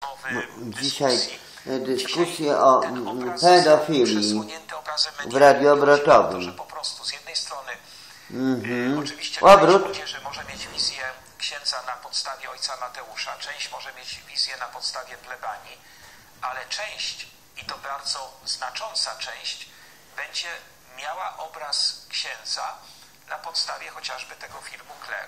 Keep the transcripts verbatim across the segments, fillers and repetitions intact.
Dzisiaj dyskusję o pedofilii w radiu obrotowym. Po prostu z jednej strony Mhm. oczywiście Obrót. część młodzieży może mieć wizję księdza na podstawie ojca Mateusza, część może mieć wizję na podstawie plebanii, ale część, i to bardzo znacząca część, będzie miała obraz księdza na podstawie chociażby tego filmu Claire.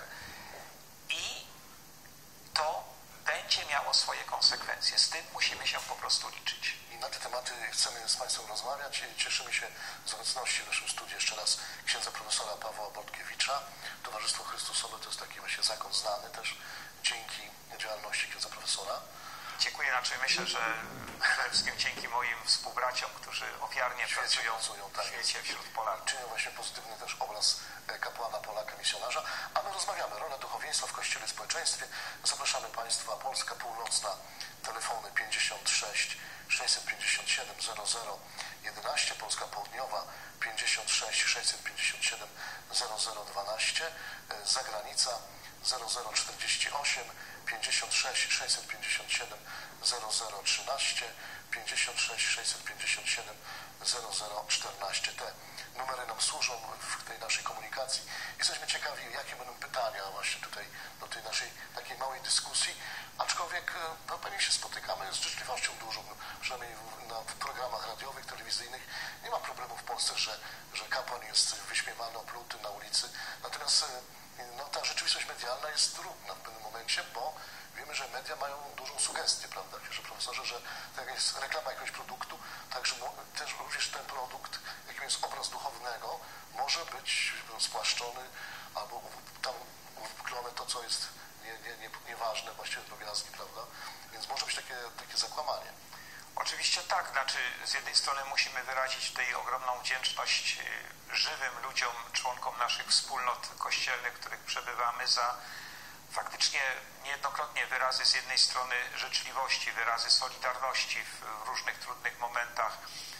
I to będzie miało swoje konsekwencje. Z tym musimy się po prostu liczyć. I na te tematy chcemy z Państwem rozmawiać i cieszymy się z obecności w naszym studiu jeszcze raz księdza profesora Pawła Bortkiewicza. Towarzystwo Chrystusowe to jest taki właśnie zakon znany też dzięki działalności księdza profesora. Dziękuję, znaczy myślę, że przede wszystkim dzięki moim współbraciom, którzy ofiarnie pracują, pracują tak, w świecie wśród Polaków. Czynią właśnie pozytywny też obraz kapłana Polaka, misjonarza. A my rozmawiamy, rola duchowieństwa w Kościele i społeczeństwie. Zapraszamy Państwa, Polska Północna, telefony pięćdziesiąt sześć sześćset pięćdziesiąt siedem zero zero jedenaście, Polska Południowa pięćdziesiąt sześć sześćset pięćdziesiąt siedem zero zero dwanaście, zagranica zero zero czterdzieści osiem pięćdziesiąt sześć sześćset pięćdziesiąt siedem zero zero trzynaście, pięćdziesiąt sześć sześćset pięćdziesiąt siedem zero zero czternaście. Te numery nam służą w tej naszej komunikacji. Jesteśmy ciekawi, jakie będą pytania właśnie tutaj do tej naszej takiej małej dyskusji, aczkolwiek no, pewnie się spotykamy z życzliwością dużą, przynajmniej w, na, w programach radiowych, telewizyjnych. Nie ma problemu w Polsce, że, że kapłan jest wyśmiewany, opluty na ulicy. Natomiast no, ta rzeczywistość medialna jest trudna w pewnym momencie, bo wiemy, że media mają dużą sugestię, prawda, że profesorze, że tak jak jest reklama jakiegoś produktu, także też również ten produkt, jakim jest obraz duchownego, może być spłaszczony albo tam wklone to, co jest nie, nie, nie, nieważne, właściwie drobiazgi, prawda, więc może być takie, takie zakłamanie. Oczywiście tak, znaczy z jednej strony musimy wyrazić tutaj ogromną wdzięczność żywym ludziom, członkom naszych wspólnot kościelnych, w których przebywamy, za faktycznie niejednokrotnie wyrazy z jednej strony życzliwości, wyrazy solidarności w różnych trudnych momentach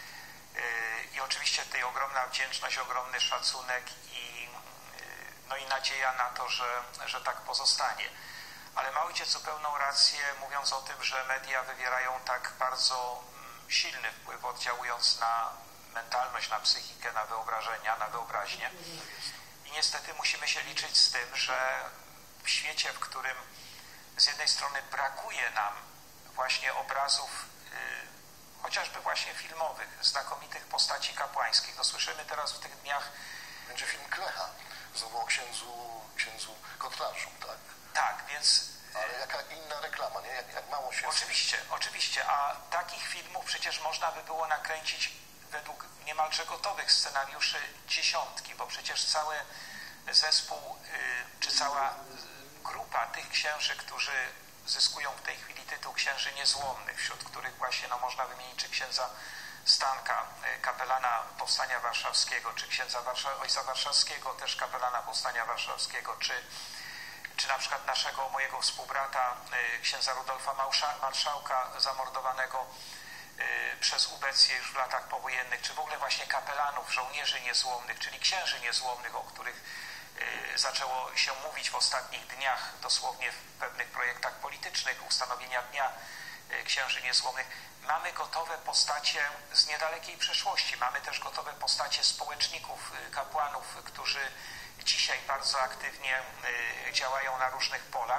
i oczywiście tutaj ogromna wdzięczność, ogromny szacunek i, no i nadzieja na to, że, że tak pozostanie. Ale ma ojciec zupełną rację, mówiąc o tym, że media wywierają tak bardzo silny wpływ, oddziałując na mentalność, na psychikę, na wyobrażenia, na wyobraźnię. I niestety musimy się liczyć z tym, że w świecie, w którym z jednej strony brakuje nam właśnie obrazów, yy, chociażby właśnie filmowych, znakomitych postaci kapłańskich. No słyszymy teraz w tych dniach... Będzie film Klecha, znowu o księdzu, księdzu Kotlarzu, tak? Tak, więc... Ale jaka inna reklama, nie? Jak, jak mało się... Oczywiście, oczywiście, a takich filmów przecież można by było nakręcić według niemalże gotowych scenariuszy dziesiątki, bo przecież cały zespół, czy cała grupa tych księży, którzy zyskują w tej chwili tytuł księży niezłomnych, wśród których właśnie no, można wymienić czy księdza Stanka, kapelana Powstania Warszawskiego, czy księdza Warsza- Ojca Warszawskiego, też kapelana Powstania Warszawskiego, czy czy na przykład naszego, mojego współbrata, księdza Rudolfa Marszałka, zamordowanego przez ubecję już w latach powojennych, czy w ogóle właśnie kapelanów, żołnierzy niezłomnych, czyli księży niezłomnych, o których zaczęło się mówić w ostatnich dniach, dosłownie w pewnych projektach politycznych, ustanowienia Dnia Księży Niezłomnych. Mamy gotowe postacie z niedalekiej przeszłości, mamy też gotowe postacie społeczników, kapłanów, którzy dzisiaj bardzo aktywnie y, działają na różnych polach.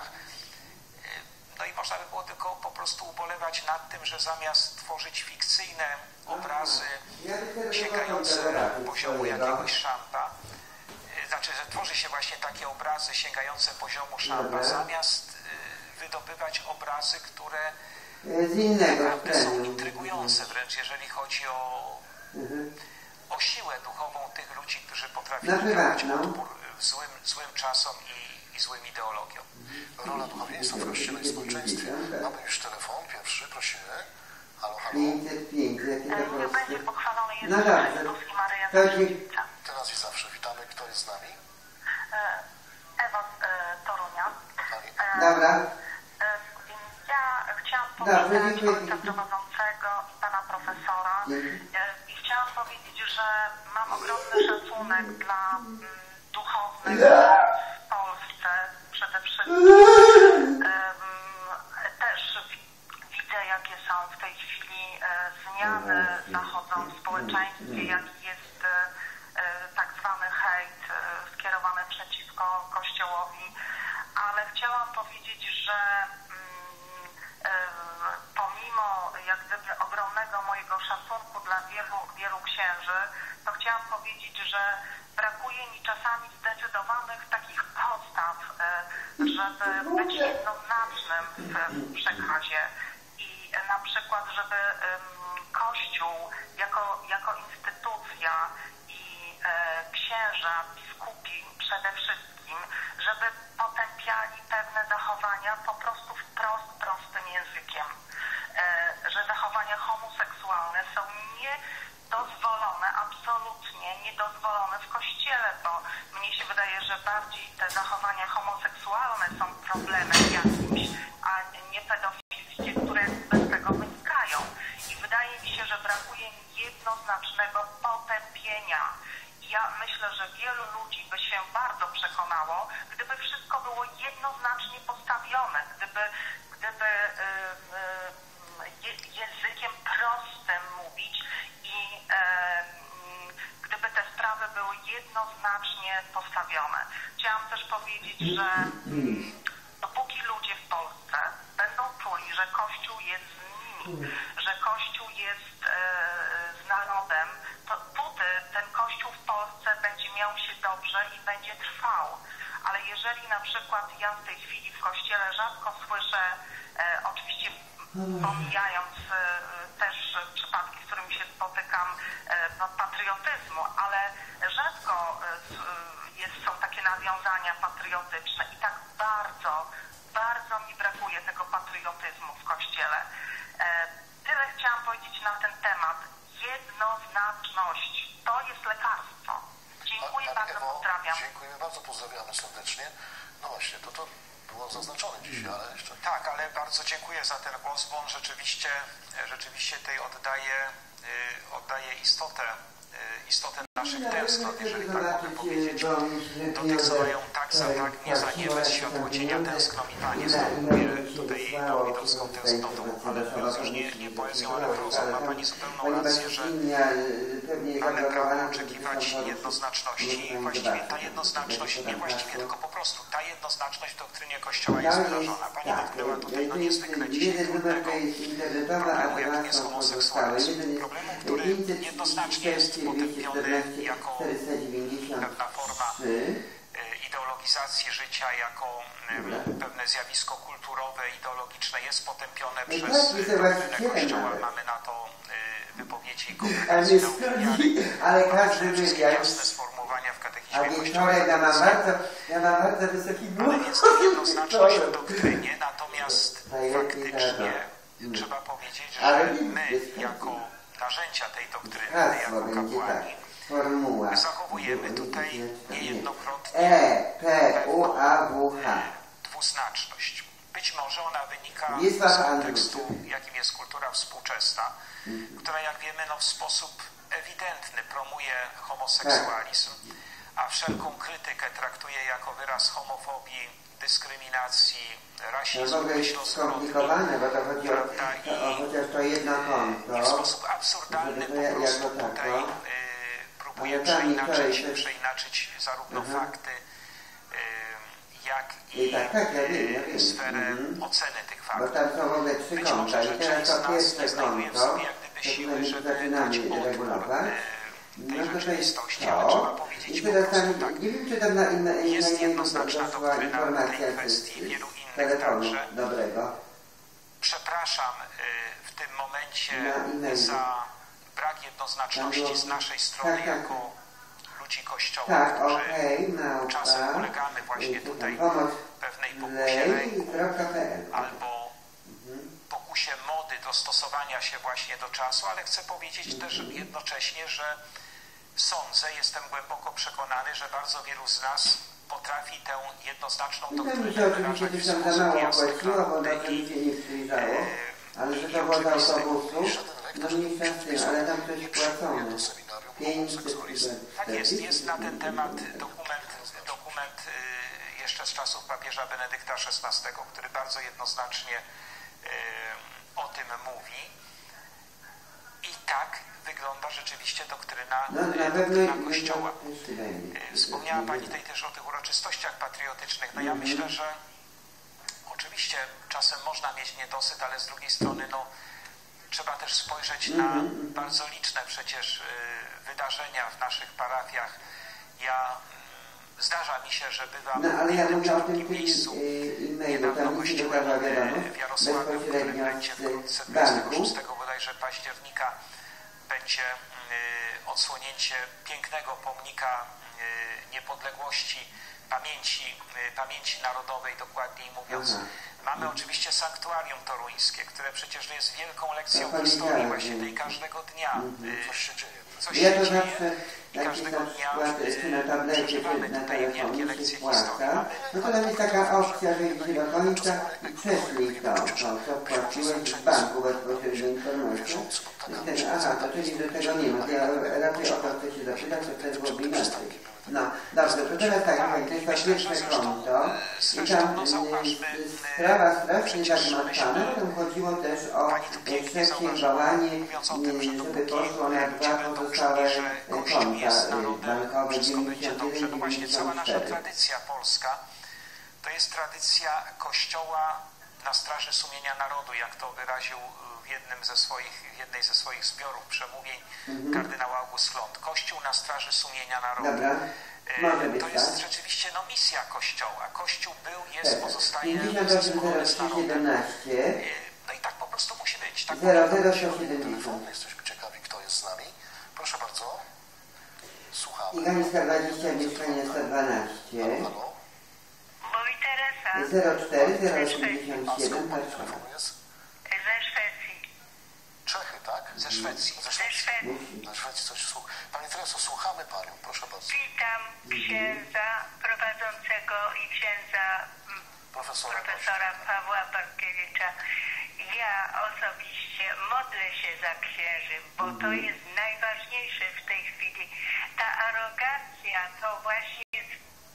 Y, no i można by było tylko po prostu ubolewać nad tym, że zamiast tworzyć fikcyjne obrazy sięgające poziomu jakiegoś szampa, y, znaczy, że tworzy się właśnie takie obrazy sięgające poziomu szampa, zamiast y, wydobywać obrazy, które naprawdę są intrygujące wręcz, jeżeli chodzi o o siłę duchową tych ludzi, którzy potrafili dawać odpór w złym, złym czasom i, i złym ideologiom. Rola duchowieństwa w Kościele i społeczeństwie. Mamy już telefon, pierwszy, prosimy. Halo, halo. pięćset pięć, jakie to Niech będzie pochwalony No Jezus dobrze. Chrystus i Maryja Chodzi- Najświętsza. Teraz i zawsze witamy. Kto jest z nami? Ewa z e, Torunia. Pani. E, Dobra. e, więc ja chciałam Dobrze, powiedzieć dziękuję. ojca prowadzącego i pana profesora. Dzięki. E, I chciałam powiedzieć, że mam ogromny szacunek dla mm, duchownych w Polsce przede wszystkim. E, mm, też w- widzę tej chwili zmiany zachodzą w społeczeństwie, jaki jest tak zwany hejt skierowany przeciwko Kościołowi, ale chciałam powiedzieć, że pomimo jak gdyby ogromnego mojego szacunku dla wielu, wielu księży, to chciałam powiedzieć, że brakuje mi czasami zdecydowanych takich podstaw, żeby być jednoznacznym w przekazie i na przykład, żeby Kościół jako, jako instytucja i księża, biskupi przede wszystkim, żeby potępiali pewne zachowania po prostu wprost, prostym językiem. Że zachowania homoseksualne są niedozwolone, absolutnie niedozwolone w Kościele, bo mnie się wydaje, że bardziej te zachowania homoseksualne są problemem jakimś, a nie pedofilskie, które bez tego wynikają. I wydaje mi się, że brakuje mi jednoznacznego potępienia. Ja myślę, że wielu ludzi by się bardzo przekonało, gdyby wszystko było jednoznacznie postawione, gdyby, gdyby yy, yy, językiem prostym mówić i yy, gdyby te sprawy były jednoznacznie postawione. Chciałam też powiedzieć, że dopóki ludzie w Polsce będą czuli, że Kościół jest z nimi, że Kościół jest yy, z narodem, to wtedy ten Kościół w Polsce będzie miał się dobrze i będzie trwał. Ale jeżeli na przykład ja w tej chwili w Kościele rzadko słyszę, e, oczywiście pomijając e, też przypadki, z którymi się spotykam, e, no, patriotyzmu, ale rzadko e, jest, są takie nawiązania patriotyczne i tak bardzo, bardzo mi brakuje tego patriotyzmu w Kościele. E, tyle chciałam powiedzieć na ten temat. Jednoznaczność. To jest lekarstwo. Dziękuję bardzo, Ewo, pozdrawiam. Dziękujemy bardzo, pozdrawiamy serdecznie. No właśnie, to to było zaznaczone dzisiaj, ale jeszcze... Tak, ale bardzo dziękuję za ten głos, bo on rzeczywiście, rzeczywiście tej oddaje, oddaje istotę, istotę naszych tęsknot, jeżeli tak mogę powiedzieć. Do tych, co mają tak za tak, nie za nie, bez światło cienia tęskno mi Panie, znowu mówię tutaj dawidowską tęsknotą, ale mówiąc już nie, nie poezją, ale prozą. Ma Pani zupełną rację, że mamy prawo oczekiwać jednoznaczności i właściwie ta jednoznaczność, nie właściwie, tylko po prostu ta jednoznaczność w doktrynie Kościoła jest wyrażona. Pani dotknęła tutaj no niezwykle dzisiaj trudnego problemu, jakim jest homoseksualizm. Problemu, który jednoznacznie jest potępiony jako pewna forma ideologizacji życia, jako pewne zjawisko kulturowe, ideologiczne jest potępione przez doktrynę Kościoła. Mamy na to wypowiedzi Kongregacji Nauki Wiary, ale mamy każdy przede wszystkim wywiad, jasne sformułowania w katechizmie ale Kościoła. ja mam bardzo, ja mam bardzo wysoki głos. Ale jest to jednoznaczność w doktrynie, natomiast faktycznie trzeba powiedzieć, że my jako narzędzia tej doktryny, jako kapłani, zachowujemy tutaj niejednokrotnie pewną dwuznaczność. Być może ona wynika z kontekstu, jakim jest kultura współczesna, która, jak wiemy, no, w sposób ewidentny promuje homoseksualizm, a wszelką krytykę traktuje jako wyraz homofobii, dyskryminacji, rasizmu, myślozbrodni, prawda, i, i w sposób absurdalny po prostu tutaj y, próbuje przeinaczyć, przeinaczyć zarówno fakty, y, jak i y, sferę oceny tych faktów. Być może, że część z nas nie znajduje w sobie jak gdyby siły, żeby dać odpór tej rzeczywistości, ale trzeba powiedzieć po prostu tak. Jest jednoznaczna doktryna w tej kwestii, wielu innych także. Przepraszam w tym momencie za brak jednoznaczności z naszej strony jako ludzi Kościoła, którzy czasem ulegamy właśnie tutaj pewnej pokusie lęku albo pokusie mody do stosowania się właśnie do czasu, ale chcę powiedzieć też jednocześnie, że sądzę, jestem głęboko przekonany, że bardzo wielu z nas potrafi tę jednoznaczną doktrynę wyrażać w sposób jasny, klarowny i, e, i oczywisty. No niestety, ale tam coś płacone. Tak jest, jest na ten temat dokument, dokument y, jeszcze z czasów papieża Benedykta szesnastego, który bardzo jednoznacznie y, o tym mówi. wygląda rzeczywiście doktryna, No, na doktryna pewno Kościoła. no, Wspomniała Pani tutaj też o tych uroczystościach patriotycznych. No ja Mhm. myślę, że oczywiście czasem można mieć niedosyt, ale z drugiej strony no, trzeba też spojrzeć na Mhm. bardzo liczne przecież y, wydarzenia w naszych parafiach. Ja y, zdarza mi się, że bywam No ale w ja jednym mówię czy o tym drugim miejscu. e-mailu, Niedawno tam mi się gościłem dotarła y, wiadomość w Jarosławiu, w którym bezpośrednio będzie z wkrótce banku. dwudziestego szóstego bodajże października będzie y, odsłonięcie pięknego pomnika y, niepodległości, pamięci, y, pamięci narodowej, dokładniej mówiąc. Aha. Mamy oczywiście sanktuarium toruńskie, które przecież jest wielką lekcją Ja historii powiedziałem, właśnie tej że- każdego dnia. Mhm. Y, Coś się dzieje. Coś Ja się to dzieje zawsze, i jak każdego jest dnia na przykład czy na y, tablecie, czy przeżywamy na tutaj wielkie telefonie lekcje się historii. płaca, Mamy no to tam jest taka opcja, że idzie do końca i prześlij to, to, co płaciłeś w banku bezpośrednio informacją. I wtedy, aha, to czyli do tego nie ma. Ja raczej o to chcę się zapytać, to wtedy byłoby inaczej. No, dobrze, to teraz tak, Tak, to jest myślę, że faktyczne zresztą, konto zresztą, i tam no, y, zauważmy, y, sprawa strasznie przecież zagmatwana, myśmy- tam chodziło też o Pani tu pięknie przeksięgowanie, mówiąc o tym, że y, żeby dopóki poszło na ludzie dwa będą pozostałe czuli, że y, Kościół konta jest y, narodem, bankowe wszystko będzie dziewięćdziesiąt dobrze. jeden No właśnie cała nasza dziewięćdziesiąt cztery. tradycja polska to jest tradycja Kościoła na straży sumienia narodu, jak to wyraził w jednym ze swoich, w jednej ze swoich zbiorów przemówień Mhm. kardynał August Hlond. Kościół na straży sumienia narodu. Dobra, E, może być To jest tak. rzeczywiście no, misja Kościoła. Kościół był, jest, Perfekt. pozostaje pięćdziesiąt osiem zespołem zero z trzy narodem. siedemnaście E, No i tak po prostu musi być. Tak zero powinno zero być. sto siedemdziesiąt. Telefon, jesteśmy ciekawi, kto jest z nami. Proszę bardzo. Słuchamy. Igańska dwadzieścia, mieszkanie sto dwanaście. Halo, halo. Mówi Teresa zero cztery zero A osiemdziesiąt skąd siedem, pani Warszawa. telefonu jest? ze Szwecji. Czechy, tak? Ze Szwecji. Ze Ze Szwecji. Szwecji. Ze Szwecji coś słuch. Pani Tereso, słuchamy Panią, proszę bardzo. Witam księdza prowadzącego i księdza mm, Profesora. profesora Pawła Bartkiewicza. Ja osobiście modlę się za księży, bo to jest najważniejsze w tej chwili. Ta arogancja to właśnie jest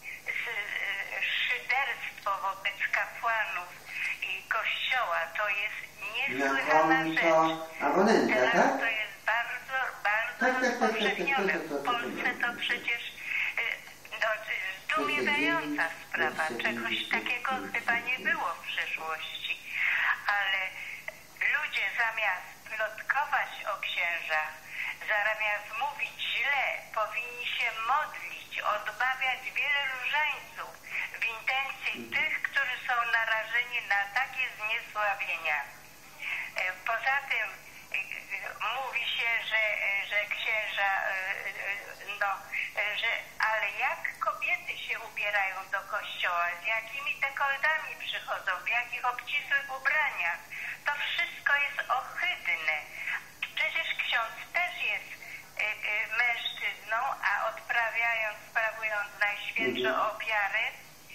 s- szyderstwo wobec kapłanów i Kościoła. To jest Na niesłychana rzecz. konto abonenta, Teraz tak? to jest bardzo, bardzo Tak, tak, tak, tak, tak, rozpowszechnione. tak, tak, tak, W Polsce to przecież y, no, zdumiewająca sprawa. Czegoś takiego chyba nie było w przeszłości. Ale ludzie zamiast plotkować o księżach, zamiast mówić źle, powinni się modlić, odmawiać wiele różańców w intencji tych, którzy są narażeni na takie zniesławienia. E, Poza tym e, e, mówi się, że, e, że księża, e, e, no, e, że, ale jak kobiety się ubierają do kościoła, z jakimi dekoltami przychodzą, w jakich obcisłych ubraniach, to wszystko jest ohydne. Przecież ksiądz też jest e, e, mężczyzną, a odprawiając, sprawując najświętsze ofiary,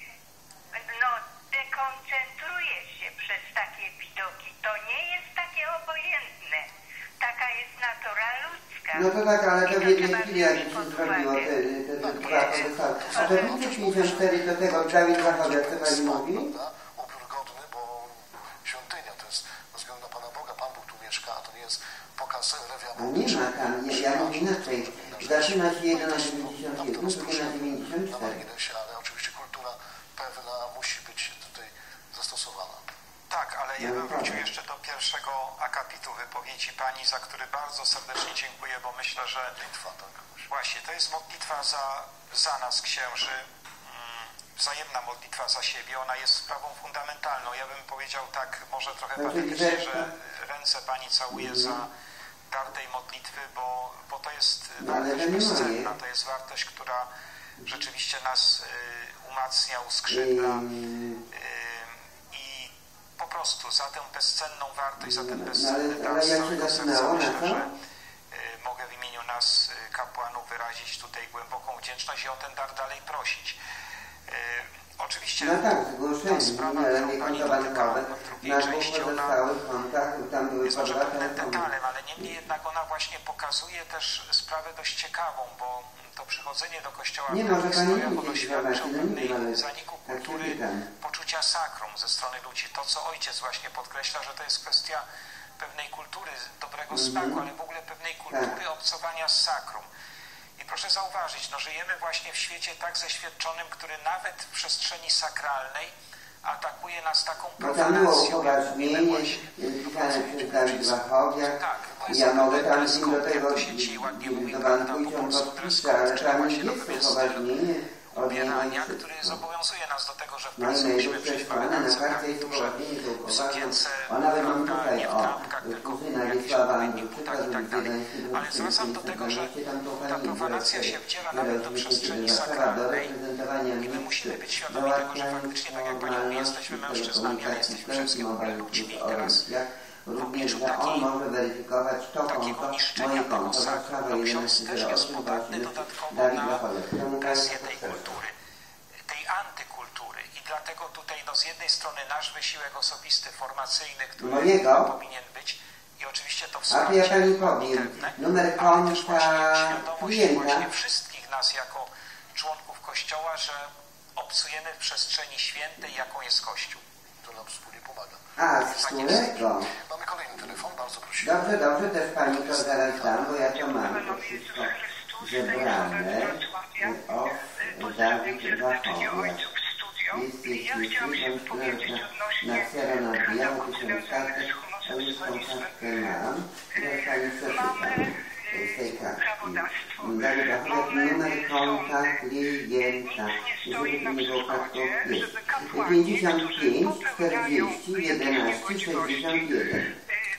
no dekoncentruje się przez takie widoki. To nie jest takie obojętne. Taka jest natura ludzka. No to tak, ale to I w jednej trzeba chwili jak wziąć się pod zrobiło uwagę. te, te, te dwa pozostałe. A to pięćset pięćdziesiąt cztery do tego Dawid Zachowiak, co Pani mówi? Prawda? Upiór godny, bo świątynia to jest ze względu na Pana Boga, Pan Bóg tu mieszka, a to nie jest pokaz rewia A nie ma tam, ja, ja mówię inaczej. Zaczyna się jeden na dziewięćdziesiąt Tam to jeden, drugi na dziewięćdziesiąt na cztery. marginesie, ale oczywiście kultura pewna musi być tutaj zastosowana. Tak, ale ja No bym tak. wrócił jeszcze do pierwszego akapitu wypowiedzi Pani, za który bardzo serdecznie dziękuję, bo myślę, że Litwa, tak. właśnie to jest modlitwa za, za nas, księży, mm, wzajemna modlitwa za siebie. Ona jest sprawą fundamentalną. Ja bym powiedział tak, może trochę Znaczy patetycznie, grzeszna. że ręce Pani całuje Mhm. za dar tej modlitwy, bo, bo to jest No, ale wartość to nie bezcenna. moje. To jest wartość, która rzeczywiście nas y, umacnia, uskrzydla. Ym, y, i po prostu za tę bezcenną wartość, za ten No, bezcenny ale- dar ale z jak się całego serca zaczynało, na myślę, co? że y, mogę w imieniu nas, y, kapłanów, wyrazić tutaj głęboką wdzięczność i o ten dar dalej prosić. Y, Oczywiście No tak, ta zgłoszenie, sprawa, ale którą nie Pani konto dotyka bankowe. w drugiej Na dwóch części, ona pozostałych kontach tam były jest po może dwa pewnym telefony. detalem, ale niemniej jednak ona właśnie pokazuje też sprawę dość ciekawą, bo to przychodzenie do kościoła Nie, w może takich pani strojach, nie ono wiedzieć, świadczy o zobaczcie, no nie wiem, ale pewnej zaniku tak się kultury, pytam. poczucia sakrum ze strony ludzi. To, co ojciec właśnie podkreśla, że to jest kwestia pewnej kultury, dobrego smaku, ale w ogóle pewnej kultury obcowania z sakrum. I proszę zauważyć, no żyjemy właśnie w świecie tak zeświadczonym, który nawet w przestrzeni sakralnej atakuje nas taką profanacją. Bo tam było upoważnienie, pisane przez Dawid Wachowiak. Tak, ja mogę tam z nim do tego, do Bankucią podpisać, ale tam jest upoważnienie ubierania, który zobowiązuje nas do tego, że w pracy musimy przyjść w marynarce, w sukience, prawda, nie w trampkach, tylko w odpowiednich butach i tak dalej. Ale zwracam do tego, że ta profanacja się wdziela nawet do przestrzeni sakralnej i my musimy być świadomi tego, że faktycznie, tak jak Pani mówi, jesteśmy mężczyznami, ale jesteśmy przede wszystkim w ogóle ludźmi. I teraz w obliczu takiej, takiego niszczenia tego sakrum, no ksiądz też jest podatny dodatkowo na presję tej kultury, tej antykultury. I dlatego tutaj no, z jednej strony nasz wysiłek osobisty, formacyjny, który Mojego? powinien być i oczywiście to A wsparcie to ja Pani powiem, numer ale też właśnie konta świadomość klienta. właśnie wszystkich nas jako członków Kościoła, że obcujemy w przestrzeni świętej, jaką jest Kościół. To nam wspólnie pomaga. A, z którego? Mamy kolejny telefon, bardzo prosimy. Dobrze, dobrze, też Pani to zaraz dam, bo ja to mam to wszystko zebrane. O, Dawid Wachowiak. Jest, jest, jest, jest, on na, na ksero nabijał, tysiąc kartek, a już tą kartkę mam. Teraz Pani przeczytam z tej kartki. Dawid Wachowiak, numer konta klienta. Jeżeli nie było kartką, jest pięćdziesiąt pięć, czterdzieści, jedenaście, sześćdziesiąt jeden.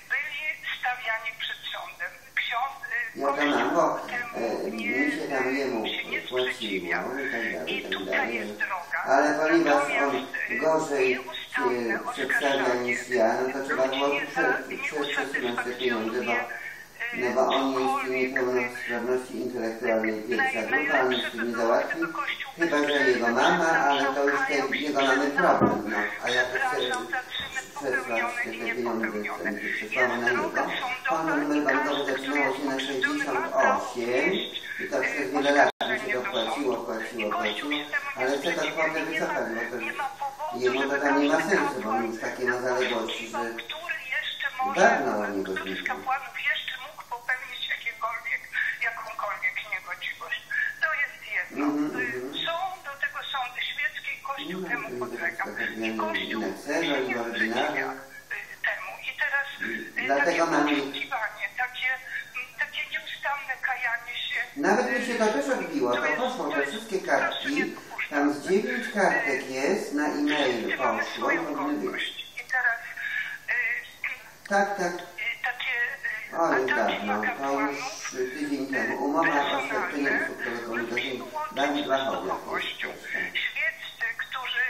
Ja to mam, bo e, mi się tam jemu płaciło i tak dalej, i tak dalej. Ale ponieważ on gorzej e, przedstawia niż ja, no to trzeba było przesunąć te pieniądze, bo, no bo on jest niepełnosprawności intelektualnej pierwsza grupa, on jeszcze nie załatwi, chyba że jego mama, ale to już te, jego mamy problem, no, a ja to chcę przesłać te pieniądze, które mi się przesłało na niego. Konto numer bankowy zaczynało się na sześćdziesiąt osiem i to przez wiele lat mi się to płaciło, płaciło, płaciło, ale chcę to kwotę wycofać, bo to jemu to tam nie ma sensu, bo on już takie ma zaległości, że dawno o niego znikło. Mm-hmm. Są do tego sądy świeckie i Kościół no, temu podlega. I Kościół nie umożliwia temu. I teraz dlatego takie mamy... poszukiwanie, takie, takie nieustanne kajanie się. Nawet mi się to też odbiło, to poszło te wszystkie kartki, tam z dziewięć kartek jest, na e-mail poszło, powinny być. I teraz tak, tak. takie Oj, dawno, to już tydzień temu. Umowa o świadczenie usług telekomunikacyjnych Dawid Wachowiak. Świeccy, którzy,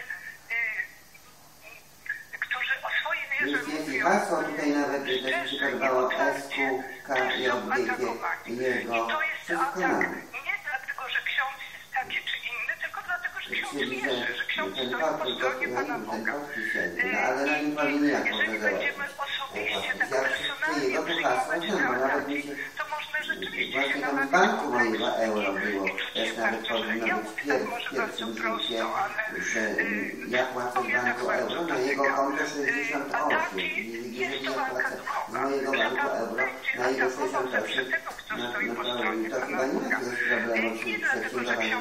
którzy o swojej wierze jest, jest i mówią, hasło tutaj nawet też mi się podobało S Q K J G G jego. Wszystko mamy. Nie dlatego, że ksiądz jest taki czy inny, tylko dlatego, że ksiądz Czyli, że wierzy, że ksiądz ten stoi po podpis, stronie Pana Boga. No ale na nim powinien jak Jeżeli może będziemy osobiście, tak ja personalnie jego to hasło przyjmować znam, bo nawet mi relacje, się to można rzeczywiście właśnie się tam w nawet banku mojego euro było, też nawet powinno być w pierwszym rzucie, że ja płacę w banku euro, na jego konto sześćdziesiąt osiem. I jeżeli ja płacę z mojego banku euro, na jego sześćdziesiąt osiem, no, no to, to chyba nie ma jakiegoś problemu z przeksięgowaniem.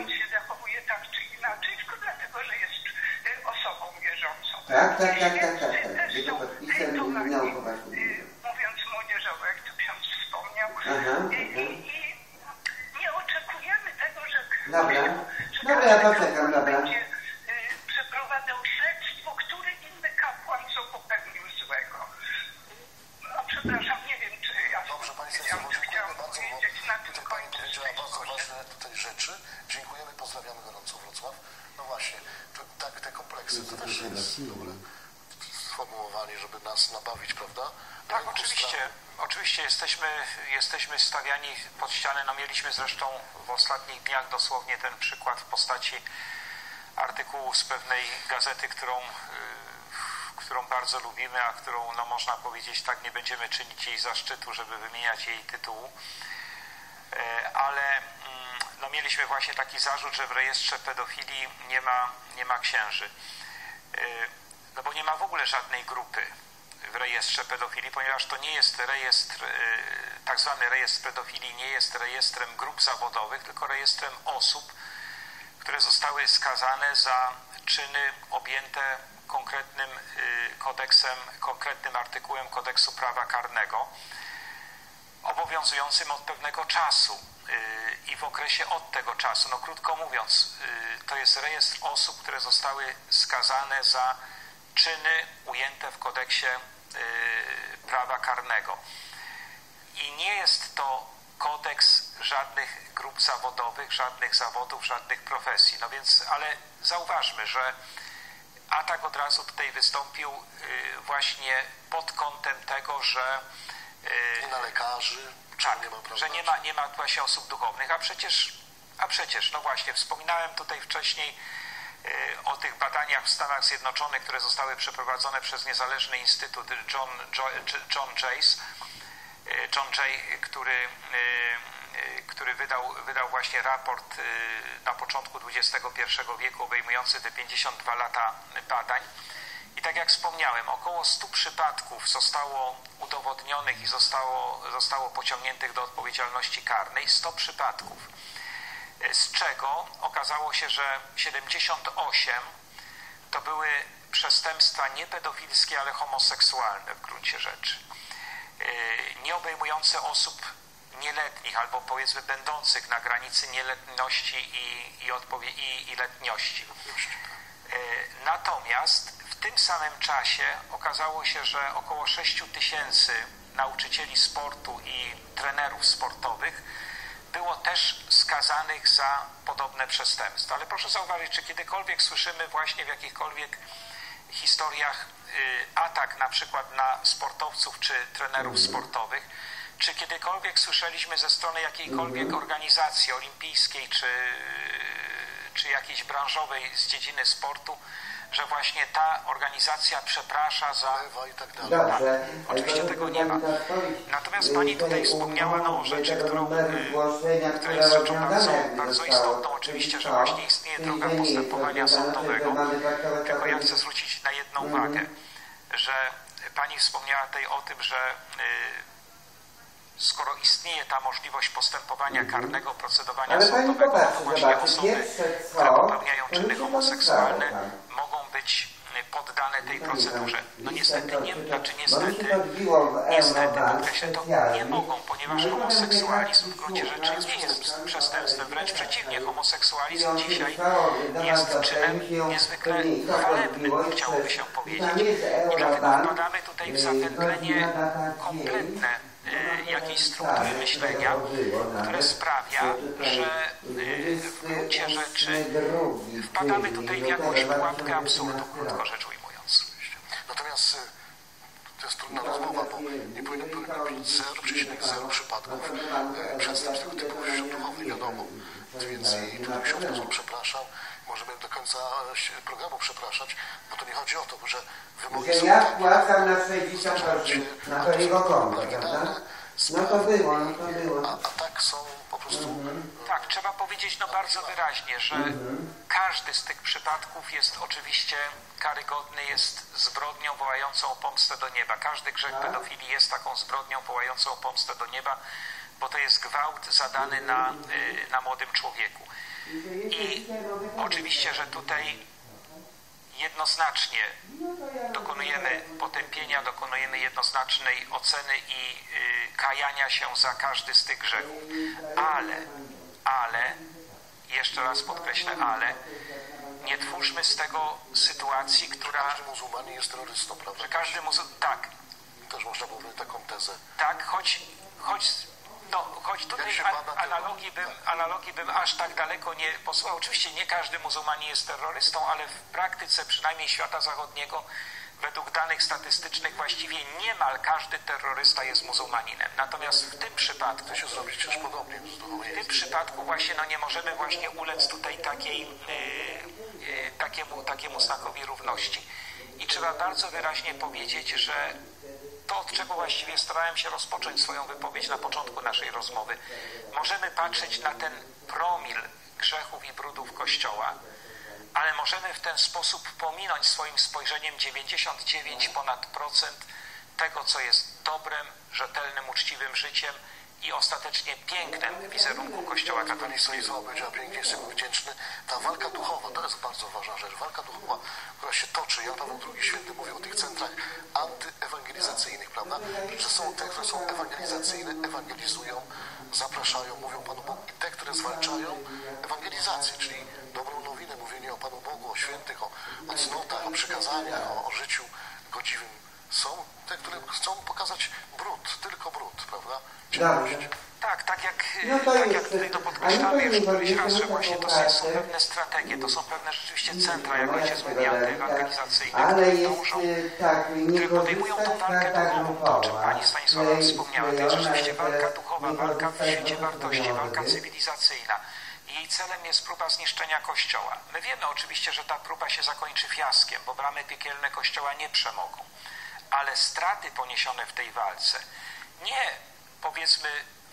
Tak, tak, tak, tak, tak, tak. Jego podpisem i naukowacznym. Mówiąc młodzieżowo, jak tu ksiądz wspomniał. Aha, I, i, I nie oczekujemy tego, że dobra, że dobra, ja poczekam, dobra. będzie y, przeprowadzał śledztwo, który inny kapłan co popełnił złego. No przepraszam, nie wiem, czy ja Dobrze, Pani Sędzio, dziękujemy bardzo, bo tutaj Pani powiedziała bardzo ważne tutaj rzeczy. Dziękujemy, pozdrawiamy gorąco Wrocław. No właśnie, to, tak, te kompleksy to też jest dobre sformułowanie, żeby nas nabawić, prawda? Tak, oczywiście, oczywiście jesteśmy, jesteśmy stawiani pod ścianę. No mieliśmy zresztą w ostatnich dniach dosłownie ten przykład w postaci artykułu z pewnej gazety, którą, którą bardzo lubimy, a którą, no można powiedzieć, tak nie będziemy czynić jej zaszczytu, żeby wymieniać jej tytułu. Ale no, mieliśmy właśnie taki zarzut, że w rejestrze pedofilii nie ma, nie ma księży. No bo nie ma w ogóle żadnej grupy w rejestrze pedofilii, ponieważ to nie jest rejestr, tak zwany rejestr pedofilii nie jest rejestrem grup zawodowych, tylko rejestrem osób, które zostały skazane za czyny objęte konkretnym kodeksem, konkretnym artykułem kodeksu prawa karnego, obowiązującym od pewnego czasu i w okresie od tego czasu. No krótko mówiąc, to jest rejestr osób, które zostały skazane za czyny ujęte w kodeksie prawa karnego. I nie jest to kodeks żadnych grup zawodowych, żadnych zawodów, żadnych profesji. No więc, ale zauważmy, że atak od razu tutaj wystąpił właśnie pod kątem tego, że i na lekarzy, tak, nie ma, że nie ma, nie ma właśnie osób duchownych, a przecież, a przecież, no właśnie, wspominałem tutaj wcześniej o tych badaniach w Stanach Zjednoczonych, które zostały przeprowadzone przez niezależny instytut John, John Jay's, John Jay, który, który wydał, wydał właśnie raport na początku dwudziestego pierwszego wieku obejmujący te pięćdziesiąt dwa lata badań. I tak jak wspomniałem, około stu przypadków zostało udowodnionych i zostało, zostało pociągniętych do odpowiedzialności karnej, sto przypadków, z czego okazało się, że siedemdziesiąt osiem to były przestępstwa nie pedofilskie, ale homoseksualne w gruncie rzeczy, nie obejmujące osób nieletnich albo powiedzmy będących na granicy nieletności i, i, odpowie- i, i letniości. Natomiast w tym samym czasie okazało się, że około sześć tysięcy nauczycieli sportu i trenerów sportowych było też skazanych za podobne przestępstwa. Ale proszę zauważyć, czy kiedykolwiek słyszymy właśnie w jakichkolwiek historiach y, atak na przykład na sportowców czy trenerów sportowych, czy kiedykolwiek słyszeliśmy ze strony jakiejkolwiek organizacji olimpijskiej czy, czy jakiejś branżowej z dziedziny sportu, że właśnie ta organizacja przeprasza za... i tak dalej. Dobrze. Oczywiście tego nie ma. Natomiast pani tutaj wspomniała no, o rzeczy, którą, która jest rzeczą bardzo, bardzo istotną. Oczywiście, że właśnie istnieje droga postępowania sądowego. Tylko ja chcę zwrócić na jedną uwagę, że pani wspomniała tutaj o tym, że skoro istnieje ta możliwość postępowania karnego, procedowania Ale sądowego, pani to właśnie zobaczy, osoby, pierwsze co, które popełniają to czyny już się homoseksualne, nazywało, mogą być poddane tej procedurze. No niestety, nie, znaczy Bo mi się niestety, odbiło w niestety, Eurobank podkreślę to, nie specjalnie. mogą, ponieważ No i homoseksualizm w tam gruncie jest rzeczy nie jest słuch, przestępstwem, wręcz przeciwnie, homoseksualizm on dzisiaj wystawał, jest dawał czynem zatem, niezwykle to nie, to chwalebnym, odbiło i chciałoby przez- się tam powiedzieć. jest I dlatego Eurobank, wpadamy tutaj w y, zapętlenie godzina data kompletne dzień. y, jakiejś struktury myślenia, które sprawia, że y, w gruncie rzeczy wpadamy tutaj w jakąś pułapkę absurdu, krótko rzecz ujmując. Natomiast y, to jest trudna rozmowa, bo nie powinno być zero przecinek zero przypadków y, przestępstw tego typu wśród duchownych, wiadomo. Więc i tutaj ksiądz pozwól przepraszam. Możemy do końca programu przepraszać, bo to nie chodzi o to, że wymogi Że są ja takie, wpłacam na sześćdziesiąt osiem na to jego konto, prawda? oryginalne No to było, no to było. a, a tak są po prostu... Tak, trzeba powiedzieć no bardzo wyraźnie, że każdy z tych przypadków jest oczywiście karygodny, jest zbrodnią wołającą o pomstę do nieba. Każdy grzech pedofilii jest taką zbrodnią wołającą o pomstę do nieba, bo to jest gwałt zadany na, y, na młodym człowieku. I oczywiście, że tutaj jednoznacznie dokonujemy potępienia, dokonujemy jednoznacznej oceny i y, kajania się za każdy z tych grzechów. Ale, ale, jeszcze raz podkreślę, ale, nie twórzmy z tego sytuacji, która... Każdy muzułmanin jest terrorystą, prawda? Że każdy muzułmanin... Tak, Też można było taką tezę. tak, choć... choć No, choć tutaj a, analogii, bym, analogii bym aż tak daleko nie posłał. Oczywiście nie każdy muzułmanin jest terrorystą, ale w praktyce przynajmniej świata zachodniego według danych statystycznych właściwie niemal każdy terrorysta jest muzułmaninem. Natomiast w tym przypadku, To się zrobić też podobnie. w tym przypadku właśnie no nie możemy właśnie ulec tutaj takiej, yy, yy, takiemu, takiemu znakowi równości. I trzeba bardzo wyraźnie powiedzieć, że to, od czego właściwie starałem się rozpocząć swoją wypowiedź na początku naszej rozmowy, możemy patrzeć na ten promil grzechów i brudów Kościoła, ale możemy w ten sposób pominąć swoim spojrzeniem dziewięćdziesiąt dziewięć ponad procent tego, co jest dobrem, rzetelnym, uczciwym życiem i ostatecznie pięknem wizerunku Kościoła katolickiego. Stanisława powiedziała pięknie, jestem wdzięczny. Ta walka duchowa, to jest bardzo ważna rzecz. Walka duchowa, która się toczy. Jan Paweł drugi Święty mówi o tych centrach antyewangelizacyjnych, prawda? Że są te, które są ewangelizacyjne, ewangelizują, zapraszają, mówią Panu Bogu. I te, które zwalczają ewangelizację, czyli dobrą nowinę, mówienie o Panu Bogu, o świętych, o, o cnotach, o przykazaniach, o, o życiu godziwym. Są te, które chcą pokazać brud, tylko brud, prawda? Ciemność. Tak, tak jak, No to tak jest- jak tutaj to ale podkreślamy to już jest któryś raz, że bardzo właśnie to otwarte. są pewne strategie, to są pewne rzeczywiście centra, jak Moja ojciec mówi, zgoda, antyewangelizacyjne, ale które jest dążą, y, tak, które podejmują tą niekorzystna walkę strata duchową, to o czym duchowa. pani Stanisława y, wspomniała, to jest ona rzeczywiście jest walka teraz duchowa, walka w świecie niekorzystna wartości, walka pieniądze. cywilizacyjna. Jej celem jest próba zniszczenia Kościoła. My wiemy oczywiście, że ta próba się zakończy fiaskiem, bo bramy piekielne Kościoła nie przemogą. Ale straty poniesione w tej walce, nie powiedzmy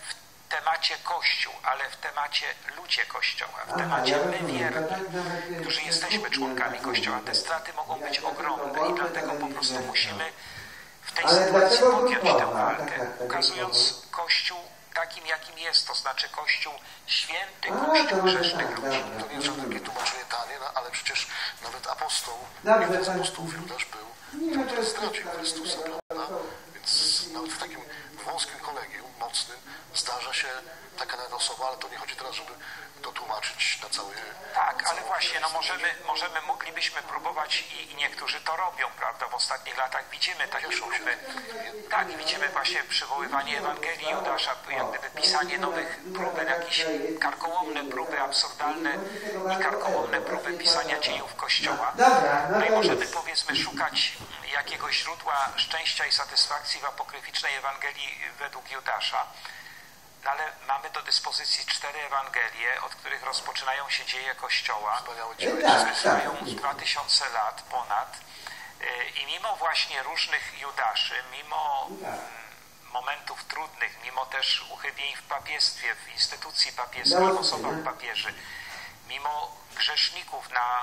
w temacie Kościół, ale w temacie ludzie Kościoła, w temacie my wierni, którzy jesteśmy członkami Kościoła. Te straty mogą być ogromne i dlatego po prostu musimy w tej Ale sytuacji dlaczego podjąć tę grupowa? walkę, Tak, tak, tak, ukazując Kościół takim, jakim jest, to znaczy Kościół święty, A, Kościół to grzesznych tak, ludzi. tak. To nie jest żadne takie tłumaczenie tanie, no, ale przecież nawet apostoł, Dobrze, jeden z to- apostołów Judasz był, Nie, no to który jest- zdradził Chrystusa, prawda? Więc nawet w takim wąskim kolegium, mocnym, zdarza się taka nawet osoba, ale to nie chodzi teraz, żeby to tłumaczyć na cały... Tak, ale właśnie, no możemy, możemy, moglibyśmy próbować i, i niektórzy to robią, prawda? W ostatnich latach widzimy takie Cieszą się. próby. Tak, i widzimy właśnie przywoływanie Ewangelii Judasza, jak gdyby pisanie nowych próby, jakieś karkołomne próby, absurdalne i karkołomne próby pisania dziejów Kościoła. Dobra, no No i to możemy, już. powiedzmy, szukać jakiegoś źródła szczęścia i satysfakcji w apokryficznej Ewangelii według Judasza. No ale mamy do dyspozycji cztery Ewangelie, od których rozpoczynają się dzieje Kościoła. Wspaniałe E, dzieje. tak, Trwają tak. dwa tysiące lat ponad. Y, I mimo właśnie różnych Judaszy, mimo mm, momentów trudnych, mimo też uchybień w papiestwie, w instytucji papieskiej, w osobach papieży, mimo grzeszników na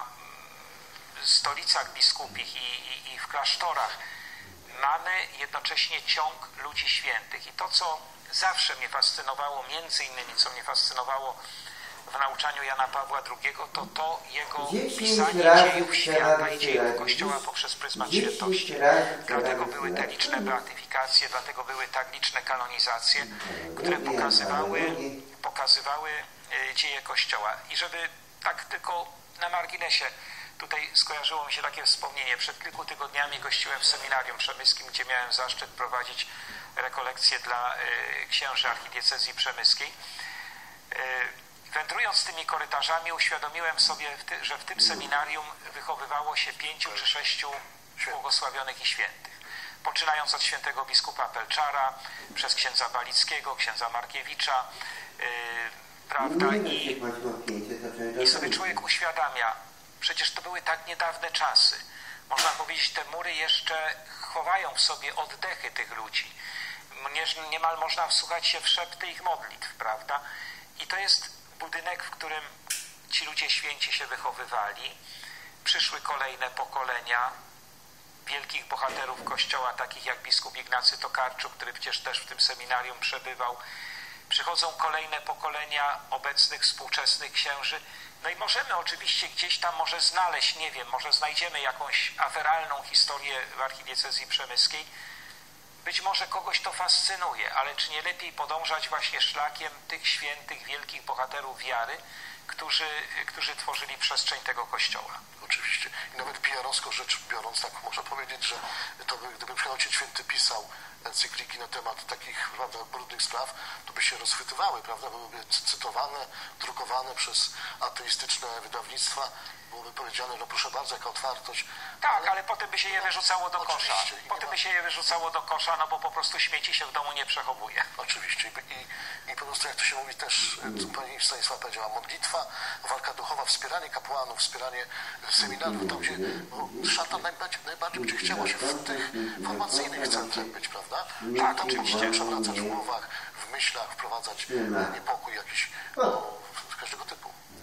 mm, stolicach biskupich i, i, i w klasztorach, mamy jednocześnie ciąg ludzi świętych. I to, co zawsze mnie fascynowało, między innymi, co mnie fascynowało w nauczaniu Jana Pawła drugiego, to to jego Dziesięć pisanie razy dziejów świata i dziejów Kościoła poprzez pryzmat Dziesięć świętości. razy Dlatego razy były te razy. liczne beatyfikacje, dlatego były tak liczne kanonizacje, które pokazywały, pokazywały e, dzieje Kościoła. I żeby tak tylko na marginesie, tutaj skojarzyło mi się takie wspomnienie. Przed kilku tygodniami gościłem w seminarium przemyskim, gdzie miałem zaszczyt prowadzić rekolekcje dla y, księży archidiecezji przemyskiej. Y, wędrując tymi korytarzami uświadomiłem sobie, w ty, że w tym seminarium wychowywało się pięciu czy sześciu błogosławionych i świętych. Poczynając od świętego biskupa Pelczara, przez księdza Balickiego, księdza Markiewicza, y, prawda, i I sobie człowiek uświadamia, przecież to były tak niedawne czasy. Można powiedzieć, te mury jeszcze chowają w sobie oddechy tych ludzi. Nie, niemal można wsłuchać się w szepty ich modlitw, prawda? I to jest budynek, w którym ci ludzie święci się wychowywali. Przyszły kolejne pokolenia wielkich bohaterów Kościoła, takich jak biskup Ignacy Tokarczuk, który przecież też w tym seminarium przebywał. Przychodzą kolejne pokolenia obecnych, współczesnych księży. No i możemy oczywiście gdzieś tam może znaleźć, nie wiem, może znajdziemy jakąś aferalną historię w archidiecezji przemyskiej. Być może kogoś to fascynuje, ale czy nie lepiej podążać właśnie szlakiem tych świętych, wielkich bohaterów wiary, którzy, którzy tworzyli przestrzeń tego Kościoła? Oczywiście. I nawet pijarowsko rzecz biorąc, tak można powiedzieć, że to by, gdyby Ojciec Święty pisał encykliki na temat takich, prawda, brudnych spraw, to by się rozchwytywały, prawda, byłyby cytowane, drukowane przez ateistyczne wydawnictwa, byłoby powiedziane, no proszę bardzo, jaka otwartość. Tak, ale potem by się je wyrzucało do kosza. Oczywiście. I nie Potem ma- by się je wyrzucało do kosza, no bo po prostu śmieci się w domu nie przechowuje. Oczywiście. I, i, I po prostu, jak to się mówi też, co pani Stanisława powiedziała, modlitwa, walka duchowa, wspieranie kapłanów, wspieranie seminariów, tam gdzie no, szatan najbardziej, najbardziej będzie chciało się w tych formacyjnych centrach być, prawda? Żeby Tak, tam oczywiście. przewracać w głowach, w myślach, wprowadzać niepokój jakiś no, każdego typu.